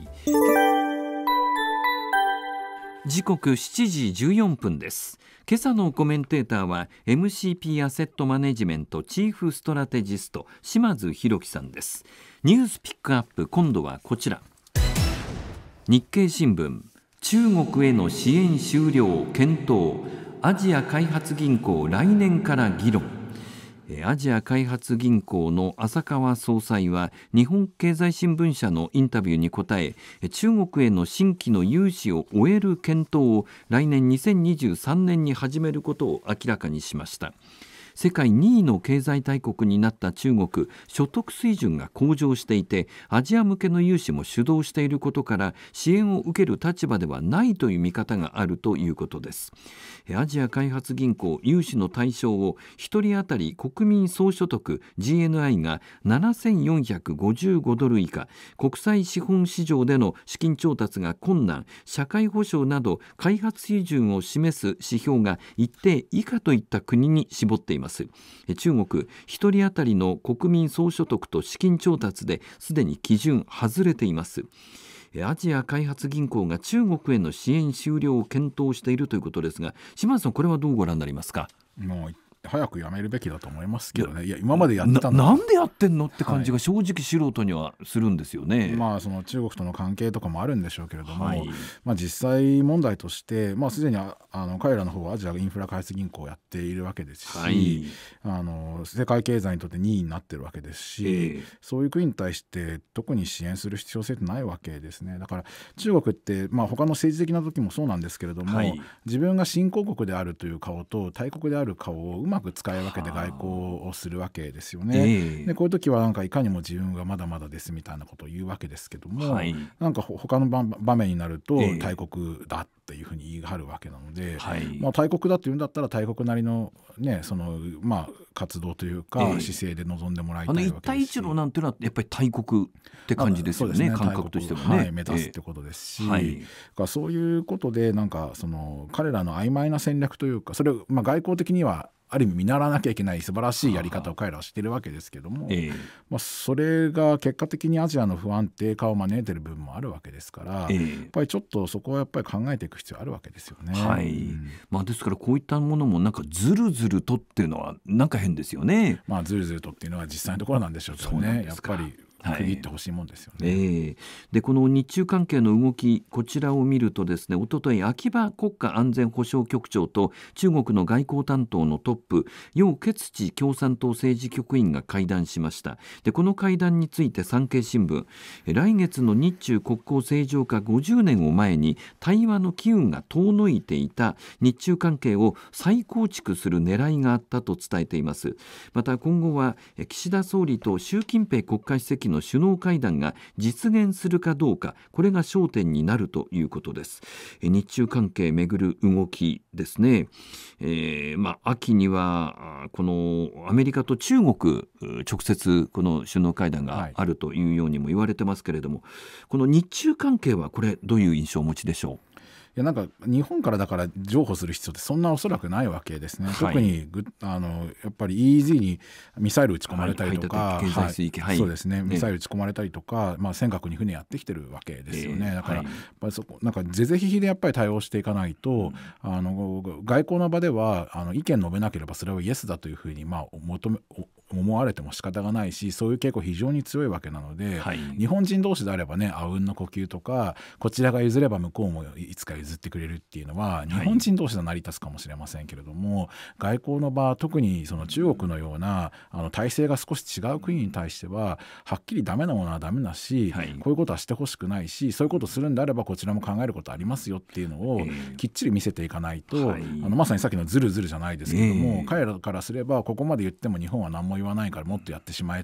時刻しちじじゅうよんぷんです。今朝のコメンテーターは エムシーピー アセットマネジメントチーフストラテジスト島津博樹さんです。ニュースピックアップ、今度はこちら。日経新聞、中国への支援終了検討、アジア開発銀行来年から議論。アジア開発銀行の浅川総裁は日本経済新聞社のインタビューに答え、中国への新規の融資を終える検討を来年にせんにじゅうさんねんに始めることを明らかにしました。世界にいの経済大国になった中国、所得水準が向上していてアジア向けの融資も主導していることから支援を受ける立場ではないという見方があるということです。アジア開発銀行融資の対象をひとり当たり国民総所得 ジーエヌアイ がななせんよんひゃくごじゅうごドル以下、国際資本市場での資金調達が困難、社会保障など開発水準を示す指標が一定以下といった国に絞っています。中国ひとり当たりの国民総所得と資金調達ですでに基準外れています。アジア開発銀行が中国への支援終了を検討しているということですが、島田さん、これはどうご覧になりますか。 もう早くやめるべきだと思いますけどね。いや今までやってたの な, なんでやってんのって感じが正直素人にはするんですよね。はい、 まあその中国との関係とかもあるんでしょうけれども、はい、まあ、実際問題として、まあ、すでにああの彼らの方はアジアインフラ開発銀行をやっているわけですし、はい、あの世界経済にとってにいになってるわけですし、えー、そういう国に対して特に支援する必要性ってないわけですね。だから中国って、まあ、他の政治的な時もそうなんですけれども、はい、自分が新興国であるという顔と大国である顔をうまく使い分けて外交をするわけですよね。えー、でこういう時はなんかいかにも自分がまだまだですみたいなことを言うわけですけども、はい、なんか他の場面になると大国だっていうふうに言い張るわけなので、はい、まあ、大国だって言うんだったら大国なりの、ね、そのまあ活動というか姿勢で臨んでもらいたいわけですし、 あの一帯一路なんていうのはやっぱり大国って感じですよ ね, ね感覚としてもね、 はい、目指すってことですし、えーはい、そういうことでなんかその彼らの曖昧な戦略というか、それをまあ外交的にはある意味見習わなきゃいけない素晴らしいやり方を彼らはしているわけですけども、えーまあ、それが結果的にアジアの不安定化を招いている部分もあるわけですから、えー、やっぱりちょっとそこはやっぱり考えていく必要あるわけですよね。 はい、うん、まあ、ですからこういったものもなんかずるずるとっていうのはなんか変ですよね。 まあ、ずるずるとっていうのは実際のところなんでしょうけどね。やっぱり区切ってほしいもんですよね。 はい、えー、でこの日中関係の動き、こちらを見るとですね、おととい秋葉国家安全保障局長と中国の外交担当のトップ楊潔チ共産党政治局員が会談しました。でこの会談について産経新聞、来月の日中国交正常化ごじゅうねんを前に対話の機運が遠のいていた日中関係を再構築する狙いがあったと伝えています。また今後は岸田総理と習近平国家主席の首脳会談が実現するかどうか、これが焦点になるということです。日中関係めぐる動きですね、えーまあ、秋にはこのアメリカと中国直接この首脳会談があるというようにも言われてますけれども、はい、この日中関係はこれどういう印象をお持ちでしょう。 いやなんか日本からだから譲歩する必要ってそんなおそらくないわけですね、はい、特にぐあのやっぱり イーイーゼット にミサイル撃ち込まれたりとか、 経済水域、はい、 そうですね、ミサイル撃ち込まれたりとか、まあ、尖閣に船やってきてるわけですよね、えー、だから、はい、やっぱりそこなんか是々非々でやっぱり対応していかないと、うん、あの外交の場ではあの意見述べなければそれはイエスだというふうに、まあ、求め思われても仕方がないし、そういう傾向非常に強いわけなので、はい、日本人同士であればね、あうんの呼吸とか、こちらが譲れば向こうもいつか譲ってくれるっていうのは日本人同士では成り立つかもしれませんけれども、はい、外交の場、特にその中国のようなあの体制が少し違う国に対してははっきりダメなものはダメだし、はい、こういうことはしてほしくないし、そういうことをするんであればこちらも考えることありますよっていうのをきっちり見せていかないと、えー、あのまさにさっきのズルズルじゃないですけども、えー、彼らからすればここまで言っても日本は何も言わないからもっとやってしまえって、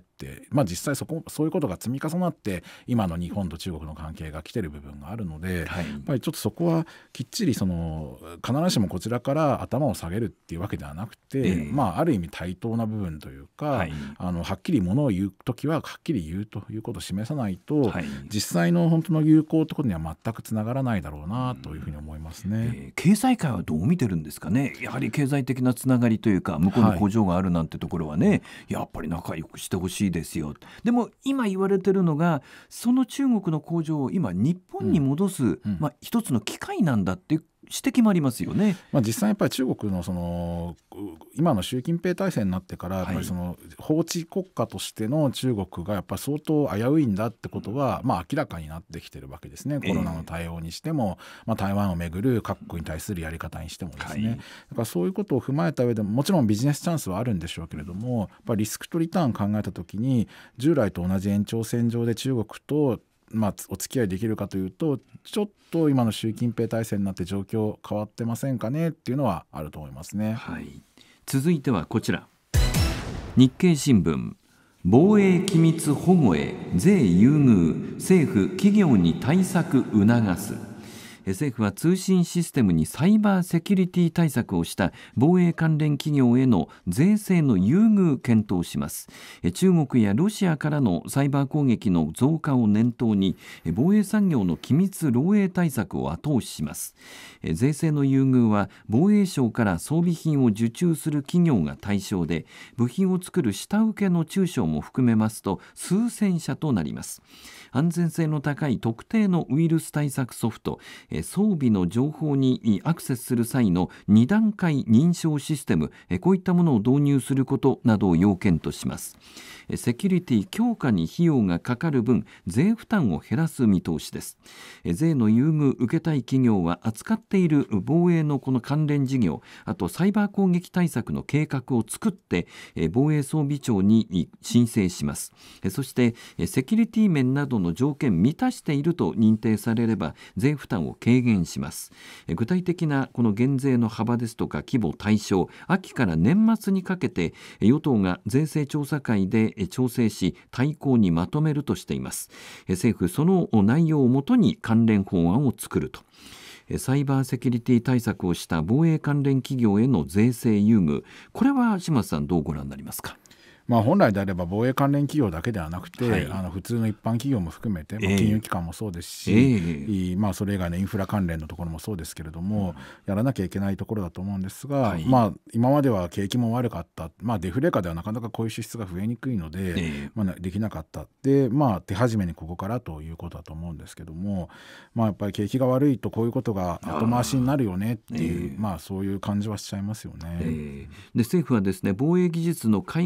まあ、実際そこそういうことが積み重なって今の日本と中国の関係が来てる部分があるので、はい、やっぱりちょっとそこはきっちりその必ずしもこちらから頭を下げるっていうわけではなくて、えーまあ、ある意味対等な部分というか、はい、あのはっきりものを言うときははっきり言うということを示さないと、はい、実際の本当の友好ということには全くつながらないだろうなというふうに思いますね、 えー、経済界はどう見てるんですかね。やはり経済的なつながりというか向こうの工場があるなんてところはね、はい、やっぱり仲良くしてほしいですよ。でも今言われてるのがその中国の工場を今日本に戻す、うんうんまあ、一つの機会なんだっていう指摘もありますよね。 まあ、実際やっぱり中国のその今の習近平体制になってからやっぱりその法治国家としての中国がやっぱり相当危ういんだってことはまあ明らかになってきてるわけですね。コロナの対応にしても、まあ、台湾をめぐる各国に対するやり方にしてもですね、はい、だからそういうことを踏まえた上でももちろんビジネスチャンスはあるんでしょうけれども、やっぱりリスクとリターン考えた時に従来と同じ延長線上で中国とまあ、お付き合いできるかというとちょっと今の習近平体制になって状況変わってませんかねっていうのはあると思いますね、 はい、続いてはこちら、日経新聞、防衛機密保護へ税優遇、政府企業に対策促す。政府は通信システムにサイバーセキュリティ対策をした防衛関連企業への税制の優遇検討します。中国やロシアからのサイバー攻撃の増加を念頭に防衛産業の機密漏洩対策を後押しします。税制の優遇は防衛省から装備品を受注する企業が対象で、部品を作る下請けの中小も含めますと数千社となります。安全性の高い特定のウイルス対策ソフト、装備の情報にアクセスする際のに段階認証システム、こういったものを導入することなどを要件とします。セキュリティ強化に費用がかかる分、税負担を減らす見通しです。税の優遇受けたい企業は扱っている防衛のこの関連事業、あとサイバー攻撃対策の計画を作って防衛装備庁に申請します。そしてセキュリティ面などの条件満たしていると認定されれば税負担を軽減します。具体的なこの減税の幅ですとか規模、対象、秋から年末にかけて与党が税制調査会で調整し大綱にまとめるとしています。政府その内容をもとに関連法案を作ると。サイバーセキュリティ対策をした防衛関連企業への税制優遇、これは島津さんどうご覧になりますか。 まあ、本来であれば防衛関連企業だけではなくて、はい、あの普通の一般企業も含めて、まあ、金融機関もそうですし、えーまあ、それ以外のインフラ関連のところもそうですけれども、うん、やらなきゃいけないところだと思うんですが、はい、まあ、今までは景気も悪かった、まあ、デフレ下ではなかなかこういう支出が増えにくいので、えーまあ、できなかったで、まあ、手始めにここからということだと思うんですけども、まあ、やっぱり景気が悪いとこういうことが後回しになるよねっていう、えーまあ、そういう感じはしちゃいますよね、えー、で政府はですね、防衛技術の海外流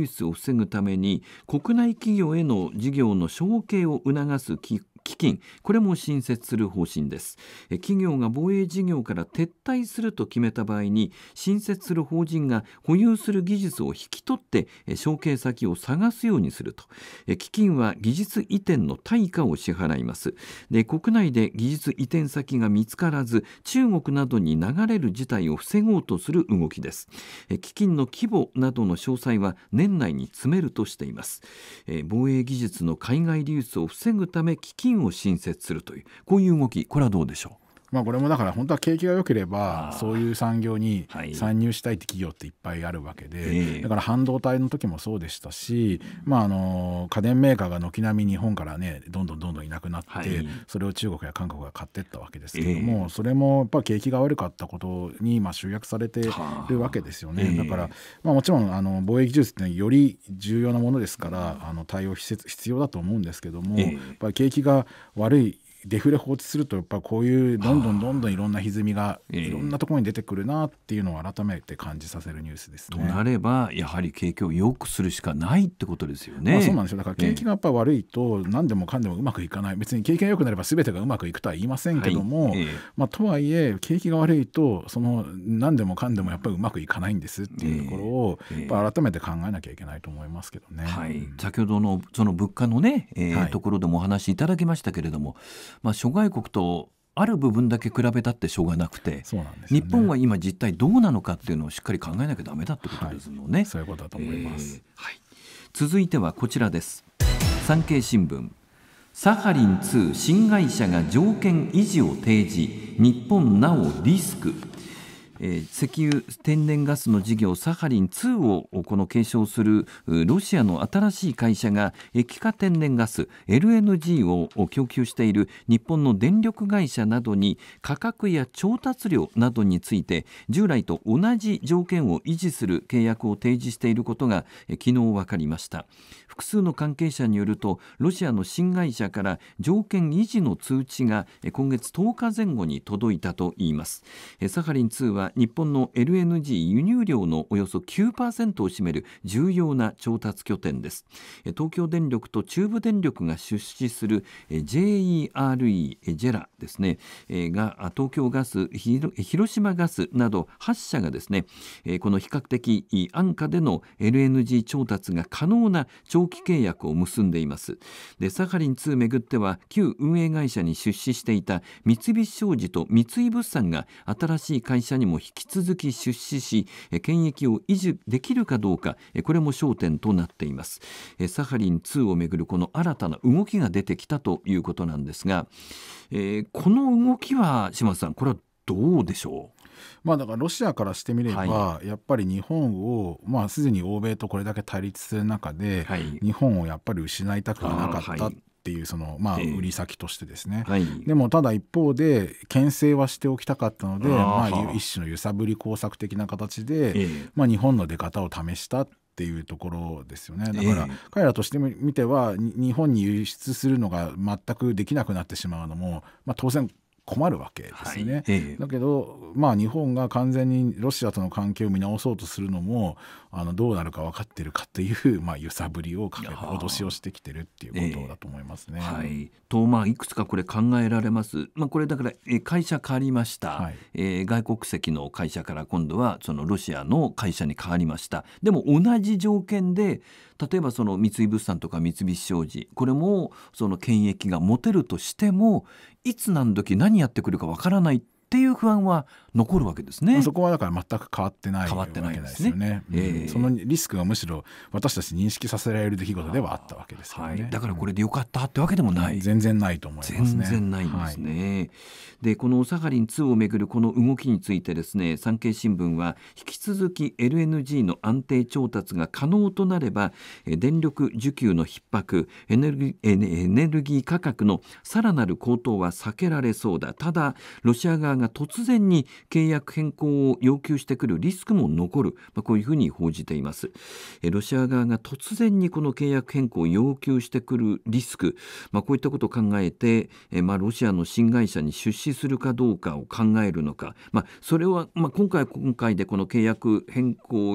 流出を防ぐために国内企業への事業の承継を促す基金、これも新設する方針です。企業が防衛事業から撤退すると決めた場合に、新設する法人が保有する技術を引き取って承継先を探すようにすると。基金は技術移転の対価を支払います。で、国内で技術移転先が見つからず中国などに流れる事態を防ごうとする動きです。基金の規模などの詳細は年内に詰めるとしています。防衛技術の海外流出を防ぐため基金を新設するという、こういう動き、これはどうでしょう。 まあ、これもだから本当は景気が良ければそういう産業に参入したいって企業っていっぱいあるわけで、はい、だから半導体の時もそうでしたし、まあ、あの家電メーカーが軒並み日本からねどんどんどんどんいなくなって、はい、それを中国や韓国が買っていったわけですけども、えー、それもやっぱ景気が悪かったことにまあ集約されているわけですよね。えー、だから、まあ、もちろんあの防衛技術ってより重要なものですからあの対応必要だと思うんですけども、えー、やっぱり景気が悪いデフレ放置するとやっぱこういうどんどんどんどんいろんな歪みがいろんなところに出てくるなっていうのを改めて感じさせるニュースですね。 となればやはり景気を良くするしかないってことですよね。 まあ、そうなんですよ。だから景気がやっぱ悪いと何でもかんでもうまくいかない。別に景気が良くなれば全てがうまくいくとは言いませんけども、はい、まあ、とはいえ景気が悪いとその何でもかんでもやっぱりうまくいかないんですっていうところをやっぱ改めて考えなきゃいけないと思いますけどね。 はい、先ほどのその物価のね、えーはい、ところでもお話しいただきましたけれども、まあ、諸外国とある部分だけ比べたってしょうがなくて、そうなんですよね、日本は今実態どうなのかっていうのをしっかり考えなきゃダメだってことですもんね。 はい、そういうことだと思います。 えーはい、続いてはこちらです。産経新聞、サハリンツー新会社が条件維持を提示、日本なおリスク。えー、石油天然ガスの事業サハリンツーをこの継承するロシアの新しい会社が液化天然ガス エルエヌジー を供給している日本の電力会社などに価格や調達量などについて従来と同じ条件を維持する契約を提示していることが昨日分かりました。複数の関係者によるとロシアの新会社から条件維持の通知が今月とおかぜん後に届いたといいます。サハリンツーは日本の エルエヌジー 輸入量のおよそ きゅうパーセント を占める重要な調達拠点です。東京電力と中部電力が出資する ジェイイーアールイー ジェラですねが東京ガス、広島ガスなどはっしゃがですねこの比較的安価での エルエヌジー 調達が可能な長期契約を結んでいます。でサハリンツーめぐっては旧運営会社に出資していた三菱商事と三井物産が新しい会社にも引き続き出資し権益を維持できるかどうか、これも焦点となっています。サハリンツーをめぐるこの新たな動きが出てきたということなんですが、えー、この動きは島津さん、これはどうでしょう。 まあ、だからロシアからしてみれば、はい、やっぱり日本を、まあ、すでに欧米とこれだけ対立する中で、はい、日本をやっぱり失いたくはなかったっていうその、まあ、売り先としてですね、えーはい、でもただ一方で牽制はしておきたかったので、まあ、一種の揺さぶり工作的な形で、えーまあ、日本の出方を試したっていうところですよね。だから彼らとしてみては日本に輸出するのが全くできなくなってしまうのも、まあ、当然困るわけですね。はいええ、だけど、まあ、日本が完全にロシアとの関係を見直そうとするのもあのどうなるか分かってるかっていう、まあ、揺さぶりをかけて脅しをしてきてるっていうことだと思いますね。 えーはい、と、まあ、いくつかこれ考えられます。まあ、これだからえ会社変わりました、はいえー、外国籍の会社から今度はそのロシアの会社に変わりました。でも同じ条件で例えばその三井物産とか三菱商事、これもその権益が持てるとしてもいつ何時何やってくるかわからないっていう不安は残るわけですね。 そこはだから全く変わってないわけですよね。えー、そのリスクがむしろ私たち認識させられる出来事ではあったわけですよね。 はい、だからこれでよかったってわけでもない、 うん、全然ないと思いますね。 全然ないんですね。はい、でこのサハリンツーをめぐるこの動きについてですね、産経新聞は引き続き エルエヌジー の安定調達が可能となれば電力需給の逼迫、エネルギー、エネルギー価格のさらなる高騰は避けられそうだ。ただロシア側が突然に契約変更を要求してくるリスクも残る、まあ、こういうふうに報じています。えロシア側が突然にこの契約変更を要求してくるリスク、まあ、こういったことを考えてえ、まあ、ロシアの新会社に出資するかどうかを考えるのか、まあ、それは、まあ、今回今回でこの契約変更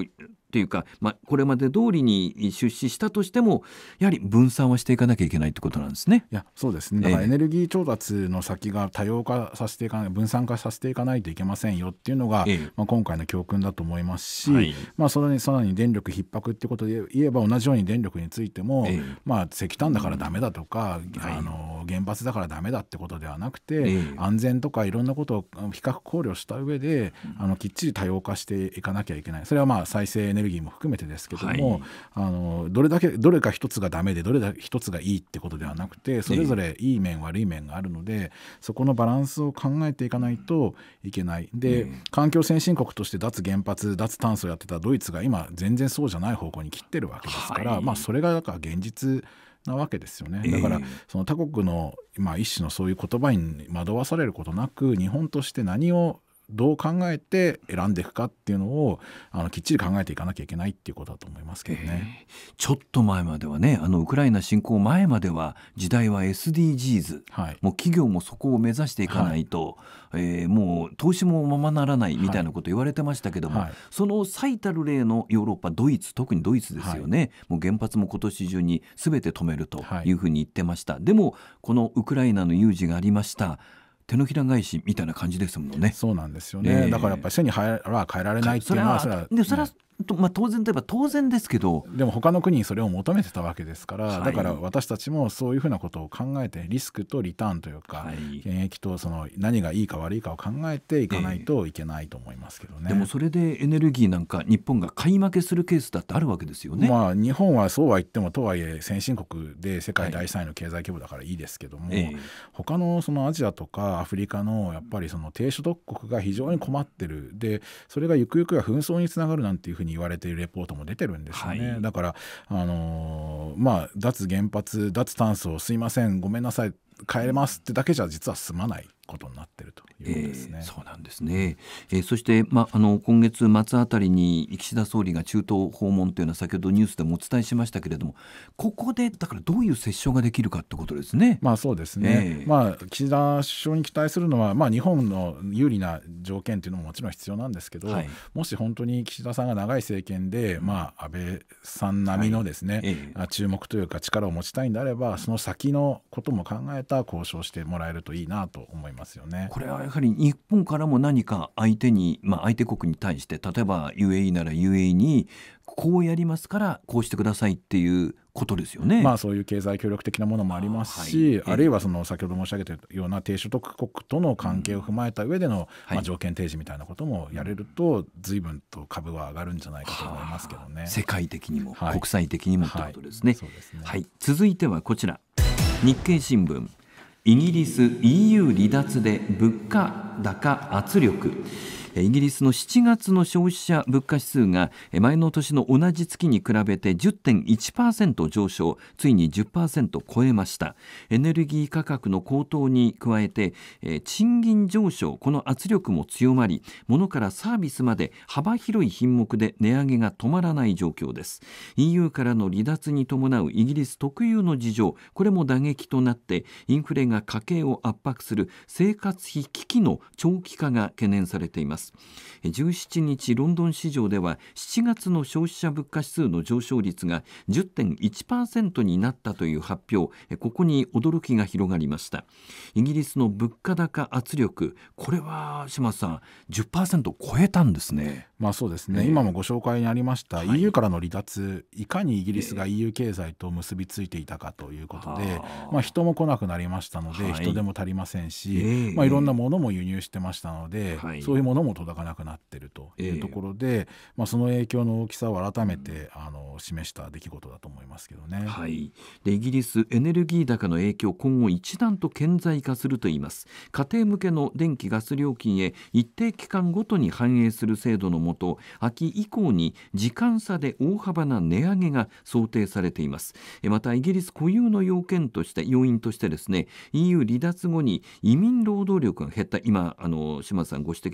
というか、まあ、これまで通りに出資したとしてもやはり分散はしていかなきゃいけないってことなんですね。 いやそうですね。だからエネルギー調達の先が多様化させていかない、分散化させていかないといけませんよっていうのが、ええまあ、今回の教訓だと思いますし、はいまあ、それにさらに電力逼迫っていうことで言えば同じように電力についても、ええまあ、石炭だからダメだとか、うん、あの原発だからダメだってことではなくて、ええ、安全とかいろんなことを比較考慮した上で、うん、あのきっちり多様化していかなきゃいけない。それはまあ再生エネルギーも含めてですけども、はい、あのどれだけどれか一つがダメでどれだけ一つがいいってことではなくて、それぞれいい面悪い面があるので、そこのバランスを考えていかないといけない。で、環境先進国として脱原発脱炭素をやってたドイツが今全然そうじゃない方向に切ってるわけですから、はいまあ、それがだから現実なわけですよね。だからその他国の、まあ、一種のそういう言葉に惑わされることなく、日本として何をどう考えて選んでいくかっていうのをあのきっちり考えていかなきゃいけないっていうことだと思いますけどね。 えー、ちょっと前まではね、あのウクライナ侵攻前までは時代は エスディージーズ、はい、もう企業もそこを目指していかないと、はいえー、もう投資もままならないみたいなこと言われてましたけども、はい、その最たる例のヨーロッパドイツ、特にドイツですよね、はい、もう原発も今年中に全て止めるというふうに言ってました。はい、でもこのウクライナの有事がありました。手のひら返しみたいな感じですもんね。 そうなんですよね。えー、だからやっぱり背に腹は変えられないっていうのは、 それはでそれは、ねまあ、当然といえば当然ですけど、 でも他の国にそれを求めてたわけですから、はい、だから私たちもそういうふうなことを考えて、リスクとリターンというか、はい、権益とその何がいいか悪いかを考えていかないといけないと思いますけどね。 えー、でもそれでエネルギーなんか日本が買い負けするケースだってあるわけですよね。 まあ、日本はそうは言ってもとはいえ先進国で世界だいさんいの経済規模だからいいですけども、はいえー、他のそのアジアとかアフリカのやっぱりその低所得国が非常に困ってる。でそれがゆくゆくは紛争につながるなんていうふうに言われているレポートも出てるんですよね。はい、だから、あのーまあ、脱原発脱炭素すいませんごめんなさい変えますってだけじゃ実は済まないことになっているということですね。 えー、そうなんですね。えー、そして、ま、あの今月末あたりに岸田総理が中東訪問というのは先ほどニュースでもお伝えしましたけれども、ここでだからどういう折衝ができるかってことですね。 まあそうですね。えー、まあ、岸田首相に期待するのは、まあ、日本の有利な条件というのももちろん必要なんですけど、はい、もし本当に岸田さんが長い政権で、まあ、安倍さん並みのですね、はいえー、注目というか力を持ちたいんであれば、その先のことも考えた交渉してもらえるといいなと思います。 これはやはり日本からも何か相手に、まあ、相手国に対して、例えば ユーエーイー なら ユーエーイー にこうやりますからこうしてくださいっていうことですよね。 まあ、そういう経済協力的なものもありますし、あ、はい、あるいはその先ほど申し上げたような低所得国との関係を踏まえた上での、うんまあ、条件提示みたいなこともやれると随分と株は上がるんじゃないかと思いますけどね。 世界的にも、はい、国際的にもということですね。 はい、そうですね。 はい、続いてはこちら、日経新聞、イギリス イーユー 離脱で物価高圧力。イギリスのしちがつの消費者物価指数が前の年の同じ月に比べて じゅってんいちパーセント 上昇、ついに じゅっパーセント 超えました。エネルギー価格の高騰に加えて賃金上昇、この圧力も強まり、物からサービスまで幅広い品目で値上げが止まらない状況です。 イーユー からの離脱に伴うイギリス特有の事情、これも打撃となってインフレが家計を圧迫する生活費危機の長期化が懸念されています。じゅうしちにちロンドン市場ではしちがつの消費者物価指数の上昇率が じゅってんいちパーセント になったという発表、ここに驚きが広がりました。イギリスの物価高圧力、これは島津さん じゅっパーセント 超えたんですね。 まあそうですね、えー、今もご紹介にありました、はい、イーユー からの離脱、いかにイギリスが イーユー 経済と結びついていたかということで、えー、まあ、人も来なくなりましたので、はい、人手も足りませんし、えーまあ、いろんなものも輸入してましたので、はい、そういうものも届かなくなっているというところで、えーまあ、その影響の大きさを改めて、うん、あの示した出来事だと思いますけどね。 はい、でイギリスエネルギー高の影響、今後一段と顕在化するといいます。家庭向けの電気ガス料金へ一定期間ごとに反映する制度のもと、秋以降に時間差で大幅な値上げが想定されています。またイギリス固有の要件として要因としてですね、 イーユー 離脱後に移民労働力が減った、今あの島津さんご指摘の通り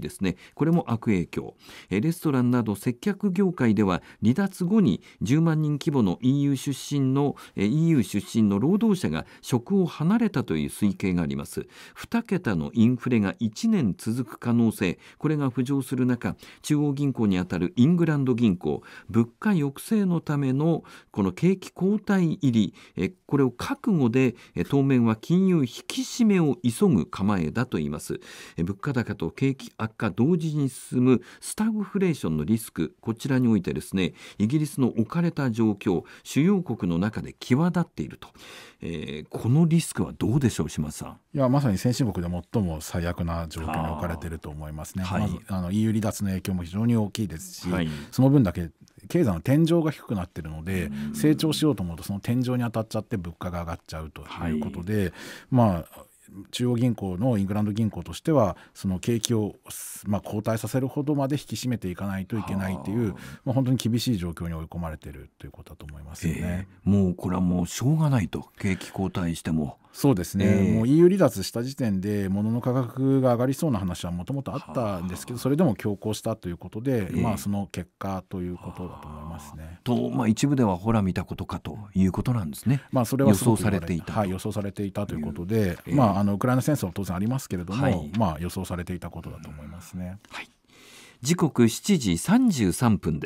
ですね、これも悪影響。レストランなど接客業界では離脱後にじゅうまんにん規模の イーユー 出身の イーユー 出身の労働者が職を離れたという推計があります。に桁のインフレがいちねん続く可能性、これが浮上する中、中央銀行にあたるイングランド銀行、物価抑制のためのこの景気後退入り、これを覚悟で当面は金融引き締めを急ぐ構えだといいます。物価高と景気悪化同時に進むスタグフレーションのリスク、こちらにおいてですね、イギリスの置かれた状況、主要国の中で際立っていると、えー、このリスクはどうでしょう、島田さん。 いや、まさに先進国で最も最悪な状況に置かれていると思いますね。はい、まずあの イーユー 離脱の影響も非常に大きいですし、はい、その分だけ経済の天井が低くなっているので、成長しようと思うとその天井に当たっちゃって物価が上がっちゃうということで、はい、まあ中央銀行のイングランド銀行としてはその景気を、まあ、後退させるほどまで引き締めていかないといけないという、まあ、本当に厳しい状況に追い込まれているということだと思いますよね。 えー、もうこれはもうしょうがないと、景気後退しても。 そうですね、えー、もう イーユー 離脱した時点で物の価格が上がりそうな話はもともとあったんですけど、それでも強行したということで、えーまあ、その結果ということだと思いますね。 と、まあ、一部ではほら見たことかということなんですね。 まあ、それは予想されていた、 はい、予想されていたということで、えーまあ、あのウクライナ戦争は当然ありますけれども、はい、まあ、予想されていたことだと思いますね。 はい、時刻しちじさんじゅうさんぷんです。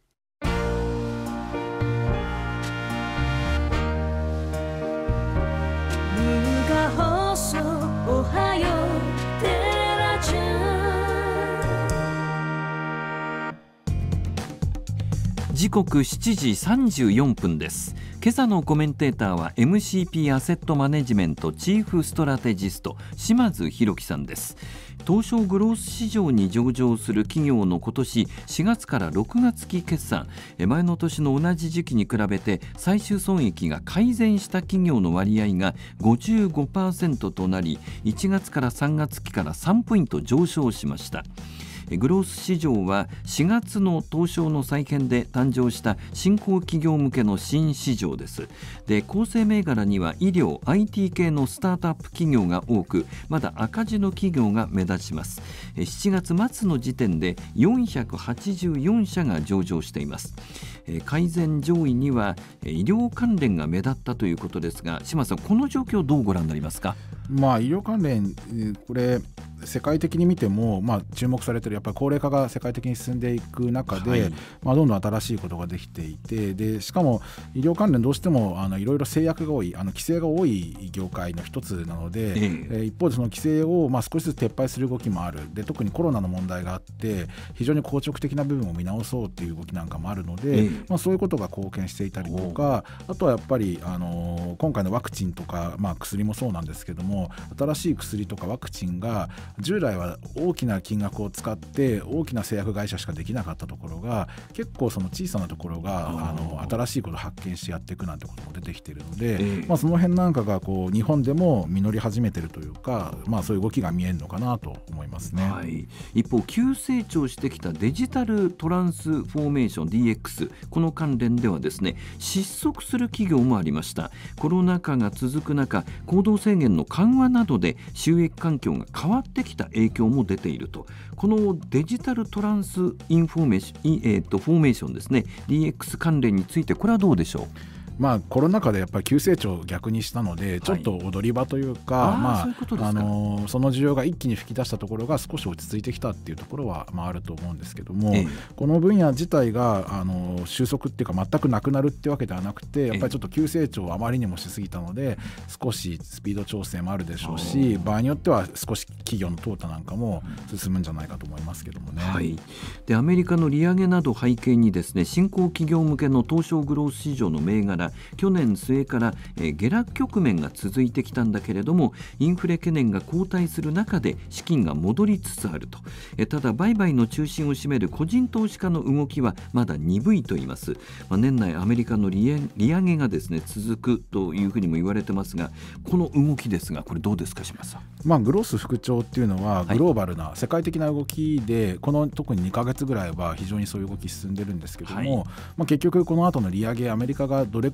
時刻しちじさんじゅうよんぷんです。今朝のコメンテーターは エムシーピー アセットマネジメントチーフストラテジスト島津博樹さんです。東証グロース市場に上場する企業の今年しがつからろくがつ期決算、前の年の同じ時期に比べて最終損益が改善した企業の割合が ごじゅうごパーセント となり、いちがつからさんがつ期からさんポイント上昇しました。グロース市場はしがつの東証の再編で誕生した新興企業向けの新市場です。で、構成銘柄には医療 アイティー 系のスタートアップ企業が多く、まだ赤字の企業が目立ちます。しちがつ末の時点でよんひゃくはちじゅうよんしゃが上場しています。改善上位には医療関連が目立ったということですが、島田さん、この状況どうご覧になりますか？ まあ、医療関連、これ世界的に見ても、まあ、注目されているやっぱり高齢化が世界的に進んでいく中で、はい、まあ、どんどん新しいことができていて、でしかも医療関連どうしてもあのいろいろ制約が多い、あの規制が多い業界の一つなので、えーえー、一方でその規制を、まあ、少しずつ撤廃する動きもある。で、特にコロナの問題があって非常に硬直的な部分を見直そうという動きなんかもあるので、えーまあ、そういうことが貢献していたりとか、あとはやっぱり、あのー、今回のワクチンとか、まあ、薬もそうなんですけども、新しい薬とかワクチンが従来は大きな金額を使って大きな製薬会社しかできなかったところが、結構その小さなところがあの新しいことを発見してやっていくなんてことも出てきているので、えーまあ、その辺なんかがこう日本でも実り始めているというか、まあ、そういう動きが見えるのかなと思いますね。 はい、一方、急成長してきたデジタルトランスフォーメーション ディーエックス、 この関連ではですね、失速する企業もありました。コロナ禍が続く中、行動制限の緩和などで収益環境が変わってきた影響も出ていると。このデジタルトランスインフォーメーション、えー、とフォーメーションですね、 ディーエックス 関連についてこれはどうでしょう？ まあ、コロナ禍でやっぱり急成長を逆にしたので、ちょっと踊り場というか、はい、まあ、あのその需要が一気に吹き出したところが少し落ち着いてきたっていうところは、まあ、あると思うんですけども、ええ、この分野自体があの収束っていうか全くなくなるってわけではなくて、やっぱりちょっと急成長をあまりにもしすぎたので、少しスピード調整もあるでしょうし、場合によっては少し企業の淘汰なんかも進むんじゃないかと思いますけどもね。 はい、でアメリカの利上げなど背景にですね、新興企業向けの東証グロース市場の銘柄、去年末から、えー、下落局面が続いてきたんだけれども、インフレ懸念が後退する中で資金が戻りつつあると。えー、ただ売買の中心を占める個人投資家の動きはまだ鈍いと言います。まあ、年内アメリカの利上利上げがですね続くというふうにも言われてますが、この動きですが、これどうですか、島さん。 まあ、グロース復調っていうのはグローバルな世界的な動きで、はい、この特ににかげつぐらいは非常にそういう動き進んでるんですけども、はい、まあ、結局この後の利上げ、アメリカがどれくらい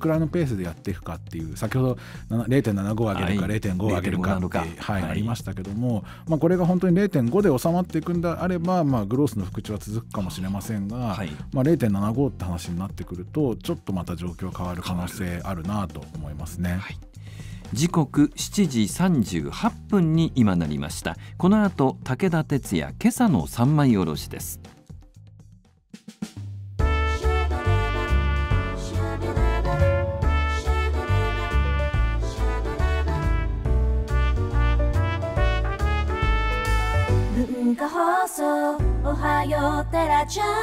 くらいのペースでやっていくかっていう、先ほど れいてんななご 上げるか、はい、れいてんご 上げるかって、はいはい、ありましたけども、まあ、これが本当に れいてんご で収まっていくんであれば、まあ、グロースの復調は続くかもしれませんが、はい、まあ、れいてんななご って話になってくるとちょっとまた状況変わる可能性あるなと思いますね。はい、 時刻しちじさんじゅうはっぷんに今なりました。この後武田鉄矢今朝の三枚おろしです。 文化放送おはようテラちゃん。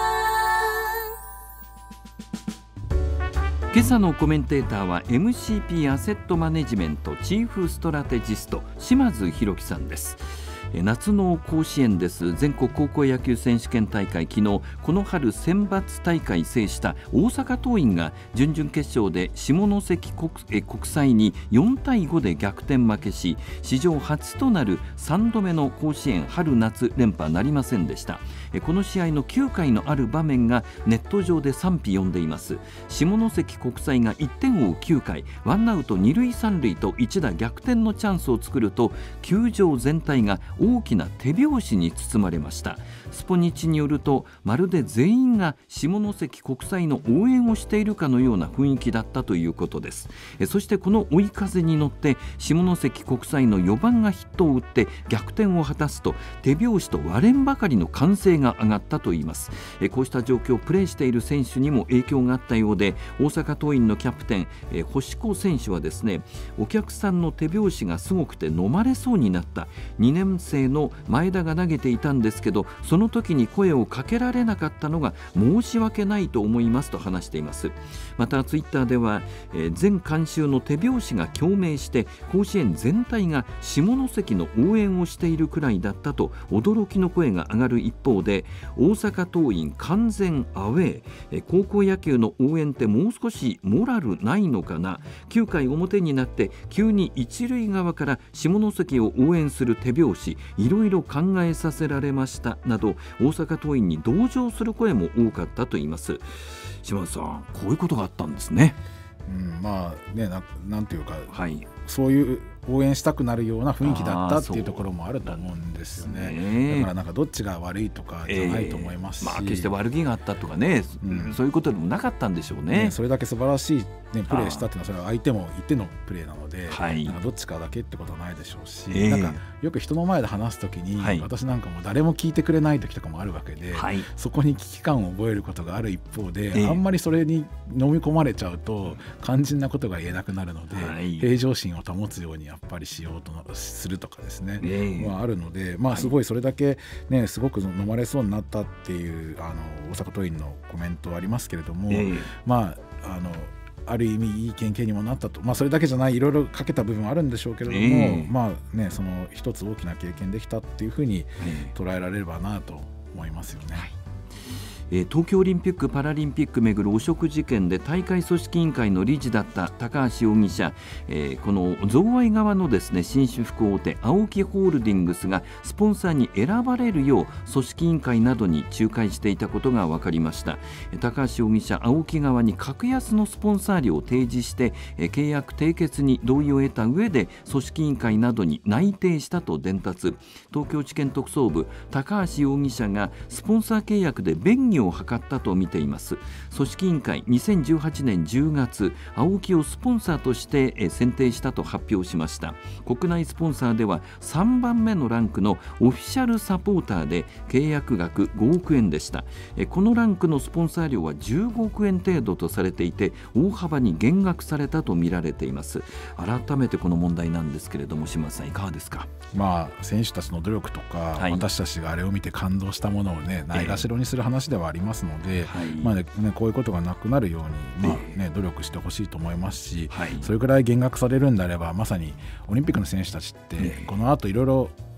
今朝のコメンテーターは エムシーピー アセットマネジメントチーフストラテジスト島津弘樹さんです。夏の甲子園です。全国高校野球選手権大会、昨日この春選抜大会制した大阪桐蔭が準々決勝で下関 国, え国際によんたいごで逆転負けし、史上初となるさんどめの甲子園春夏連覇なりませんでした。この試合のきゅうかいのある場面がネット上で賛否呼んでいます。下関国際がいってんを追うきゅうかい、ワンアウトに塁さん塁と一打逆転のチャンスを作ると、球場全体が大きな手拍子に包まれました。スポニチによると、まるで全員が下関国際の応援をしているかのような雰囲気だったということです。そしてこの追い風に乗って下関国際のよばんがヒットを打って逆転を果たすと、手拍子と割れんばかりの歓声が上がったといいます。こうした状況をプレーしている選手にも影響があったようで、大阪桐蔭のキャプテン星子選手はですね、お客さんの手拍子がすごくて飲まれそうになった、にねん生の前田が投げていたんですけど、その時に声をかけられなかったのが申し訳ないと思いますと話しています。またツイッターでは、えー、全観衆の手拍子が共鳴して甲子園全体が下関の応援をしているくらいだったと驚きの声が上がる一方で、大阪桐蔭完全アウェー、えー、高校野球の応援ってもう少しモラルないのかな、きゅうかい表になって急に一塁側から下関を応援する手拍子、いろいろ考えさせられましたなど、大阪桐蔭に同情する声も多かったといいます。島津さん、こういうことがあったんですね。 うん、まあね、な、なんていうか、はい、そういう応援したくなるような雰囲気だったっていうところもあると思うんですよね。ね、だからなんかどっちが悪いとかじゃないと思いますし、 えーまあ、決して悪気があったとかね、うん、そういうことでもなかったんでしょうね。 ね、それだけ素晴らしい、ね、プレーしたっていうのはそれは相手も一定のプレーなので、はい、なんかどっちかだけってことはないでしょうし、えー、なんかよく人の前で話すときに、はい、私なんかも誰も聞いてくれない時とかもあるわけで、はい、そこに危機感を覚えることがある一方で、えー、あんまりそれに飲み込まれちゃうと肝心なことが言えなくなるので、はい、平常心を保つようにやっぱりしようとするとかですね、えーまあ、あるので、まあ、すごいそれだけ、ね、すごく飲まれそうになったっていうあの大阪桐蔭のコメントはありますけれども、えー、まああのある意味いい経験にもなったと、まあ、それだけじゃないいろいろかけた部分はあるんでしょうけれども、えーまあね、その一つ大きな経験できたっていうふうに捉えられればなと思いますよね。はい、 東京オリンピック・パラリンピックめぐる汚職事件で大会組織委員会の理事だった高橋容疑者、えー、この贈賄側のですね、紳士服大手 エーオーキ ホールディングスがスポンサーに選ばれるよう組織委員会などに仲介していたことが分かりました。高橋容疑者、エーオーキ側に格安のスポンサー料を提示して契約締結に同意を得た上で組織委員会などに内定したと伝達。東京地検特捜部、高橋容疑者がスポンサー契約で便宜をを図ったと見ています。組織委員会にせんじゅうはちねんじゅうがつ、青木をスポンサーとして選定したと発表しました。国内スポンサーではさんばんめのランクのオフィシャルサポーターで契約額ごおくえんでした。このランクのスポンサー料はじゅうごおくえん程度とされていて、大幅に減額されたと見られています。改めてこの問題なんですけれども、島津さんいかがですか。 まあ、選手たちの努力とか、はい、私たちがあれを見て感動したものをね、ないがしろにする話ではありますので、えーはいまあね、こういうことがなくなるように、まあね、努力してほしいと思いますし、はい、それくらい減額されるんであれば、まさにオリンピックの選手たちって、えー、この後いろいろ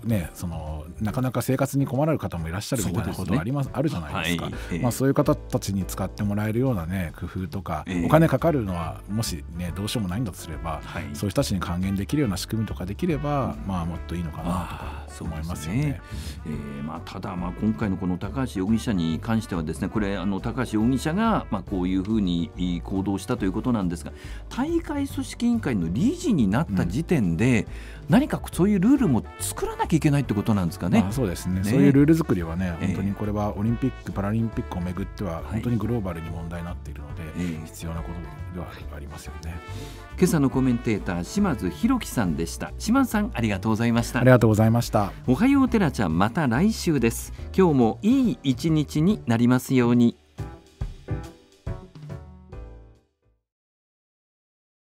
ね、そのなかなか生活に困られる方もいらっしゃるみたいなことがあります、ね、あるじゃないですか、はいえーまあ、そういう方たちに使ってもらえるような、ね、工夫とか、えー、お金かかるのはもし、ね、どうしようもないんだとすれば、はい、そういう人たちに還元できるような仕組みとかできれば、まあ、もっといいのかなとか思いますよね。 えーまあ、ただ、まあ、今回のこの高橋容疑者に関してはですね、これあの高橋容疑者が、まあ、こういうふうに行動したということなんですが、大会組織委員会の理事になった時点で、うん、何かそういうルールも作らなきゃいけないってことなんですかね。 まあ、そうですね、ね、そういうルール作りはね、本当にこれはオリンピック・パラリンピックをめぐっては本当にグローバルに問題になっているので、はい、必要なことではありますよね。 今朝のコメンテーター島津弘樹さんでした。島津さん、ありがとうございました。 ありがとうございました。 おはようテラちゃん、また来週です。今日もいい一日になりますように。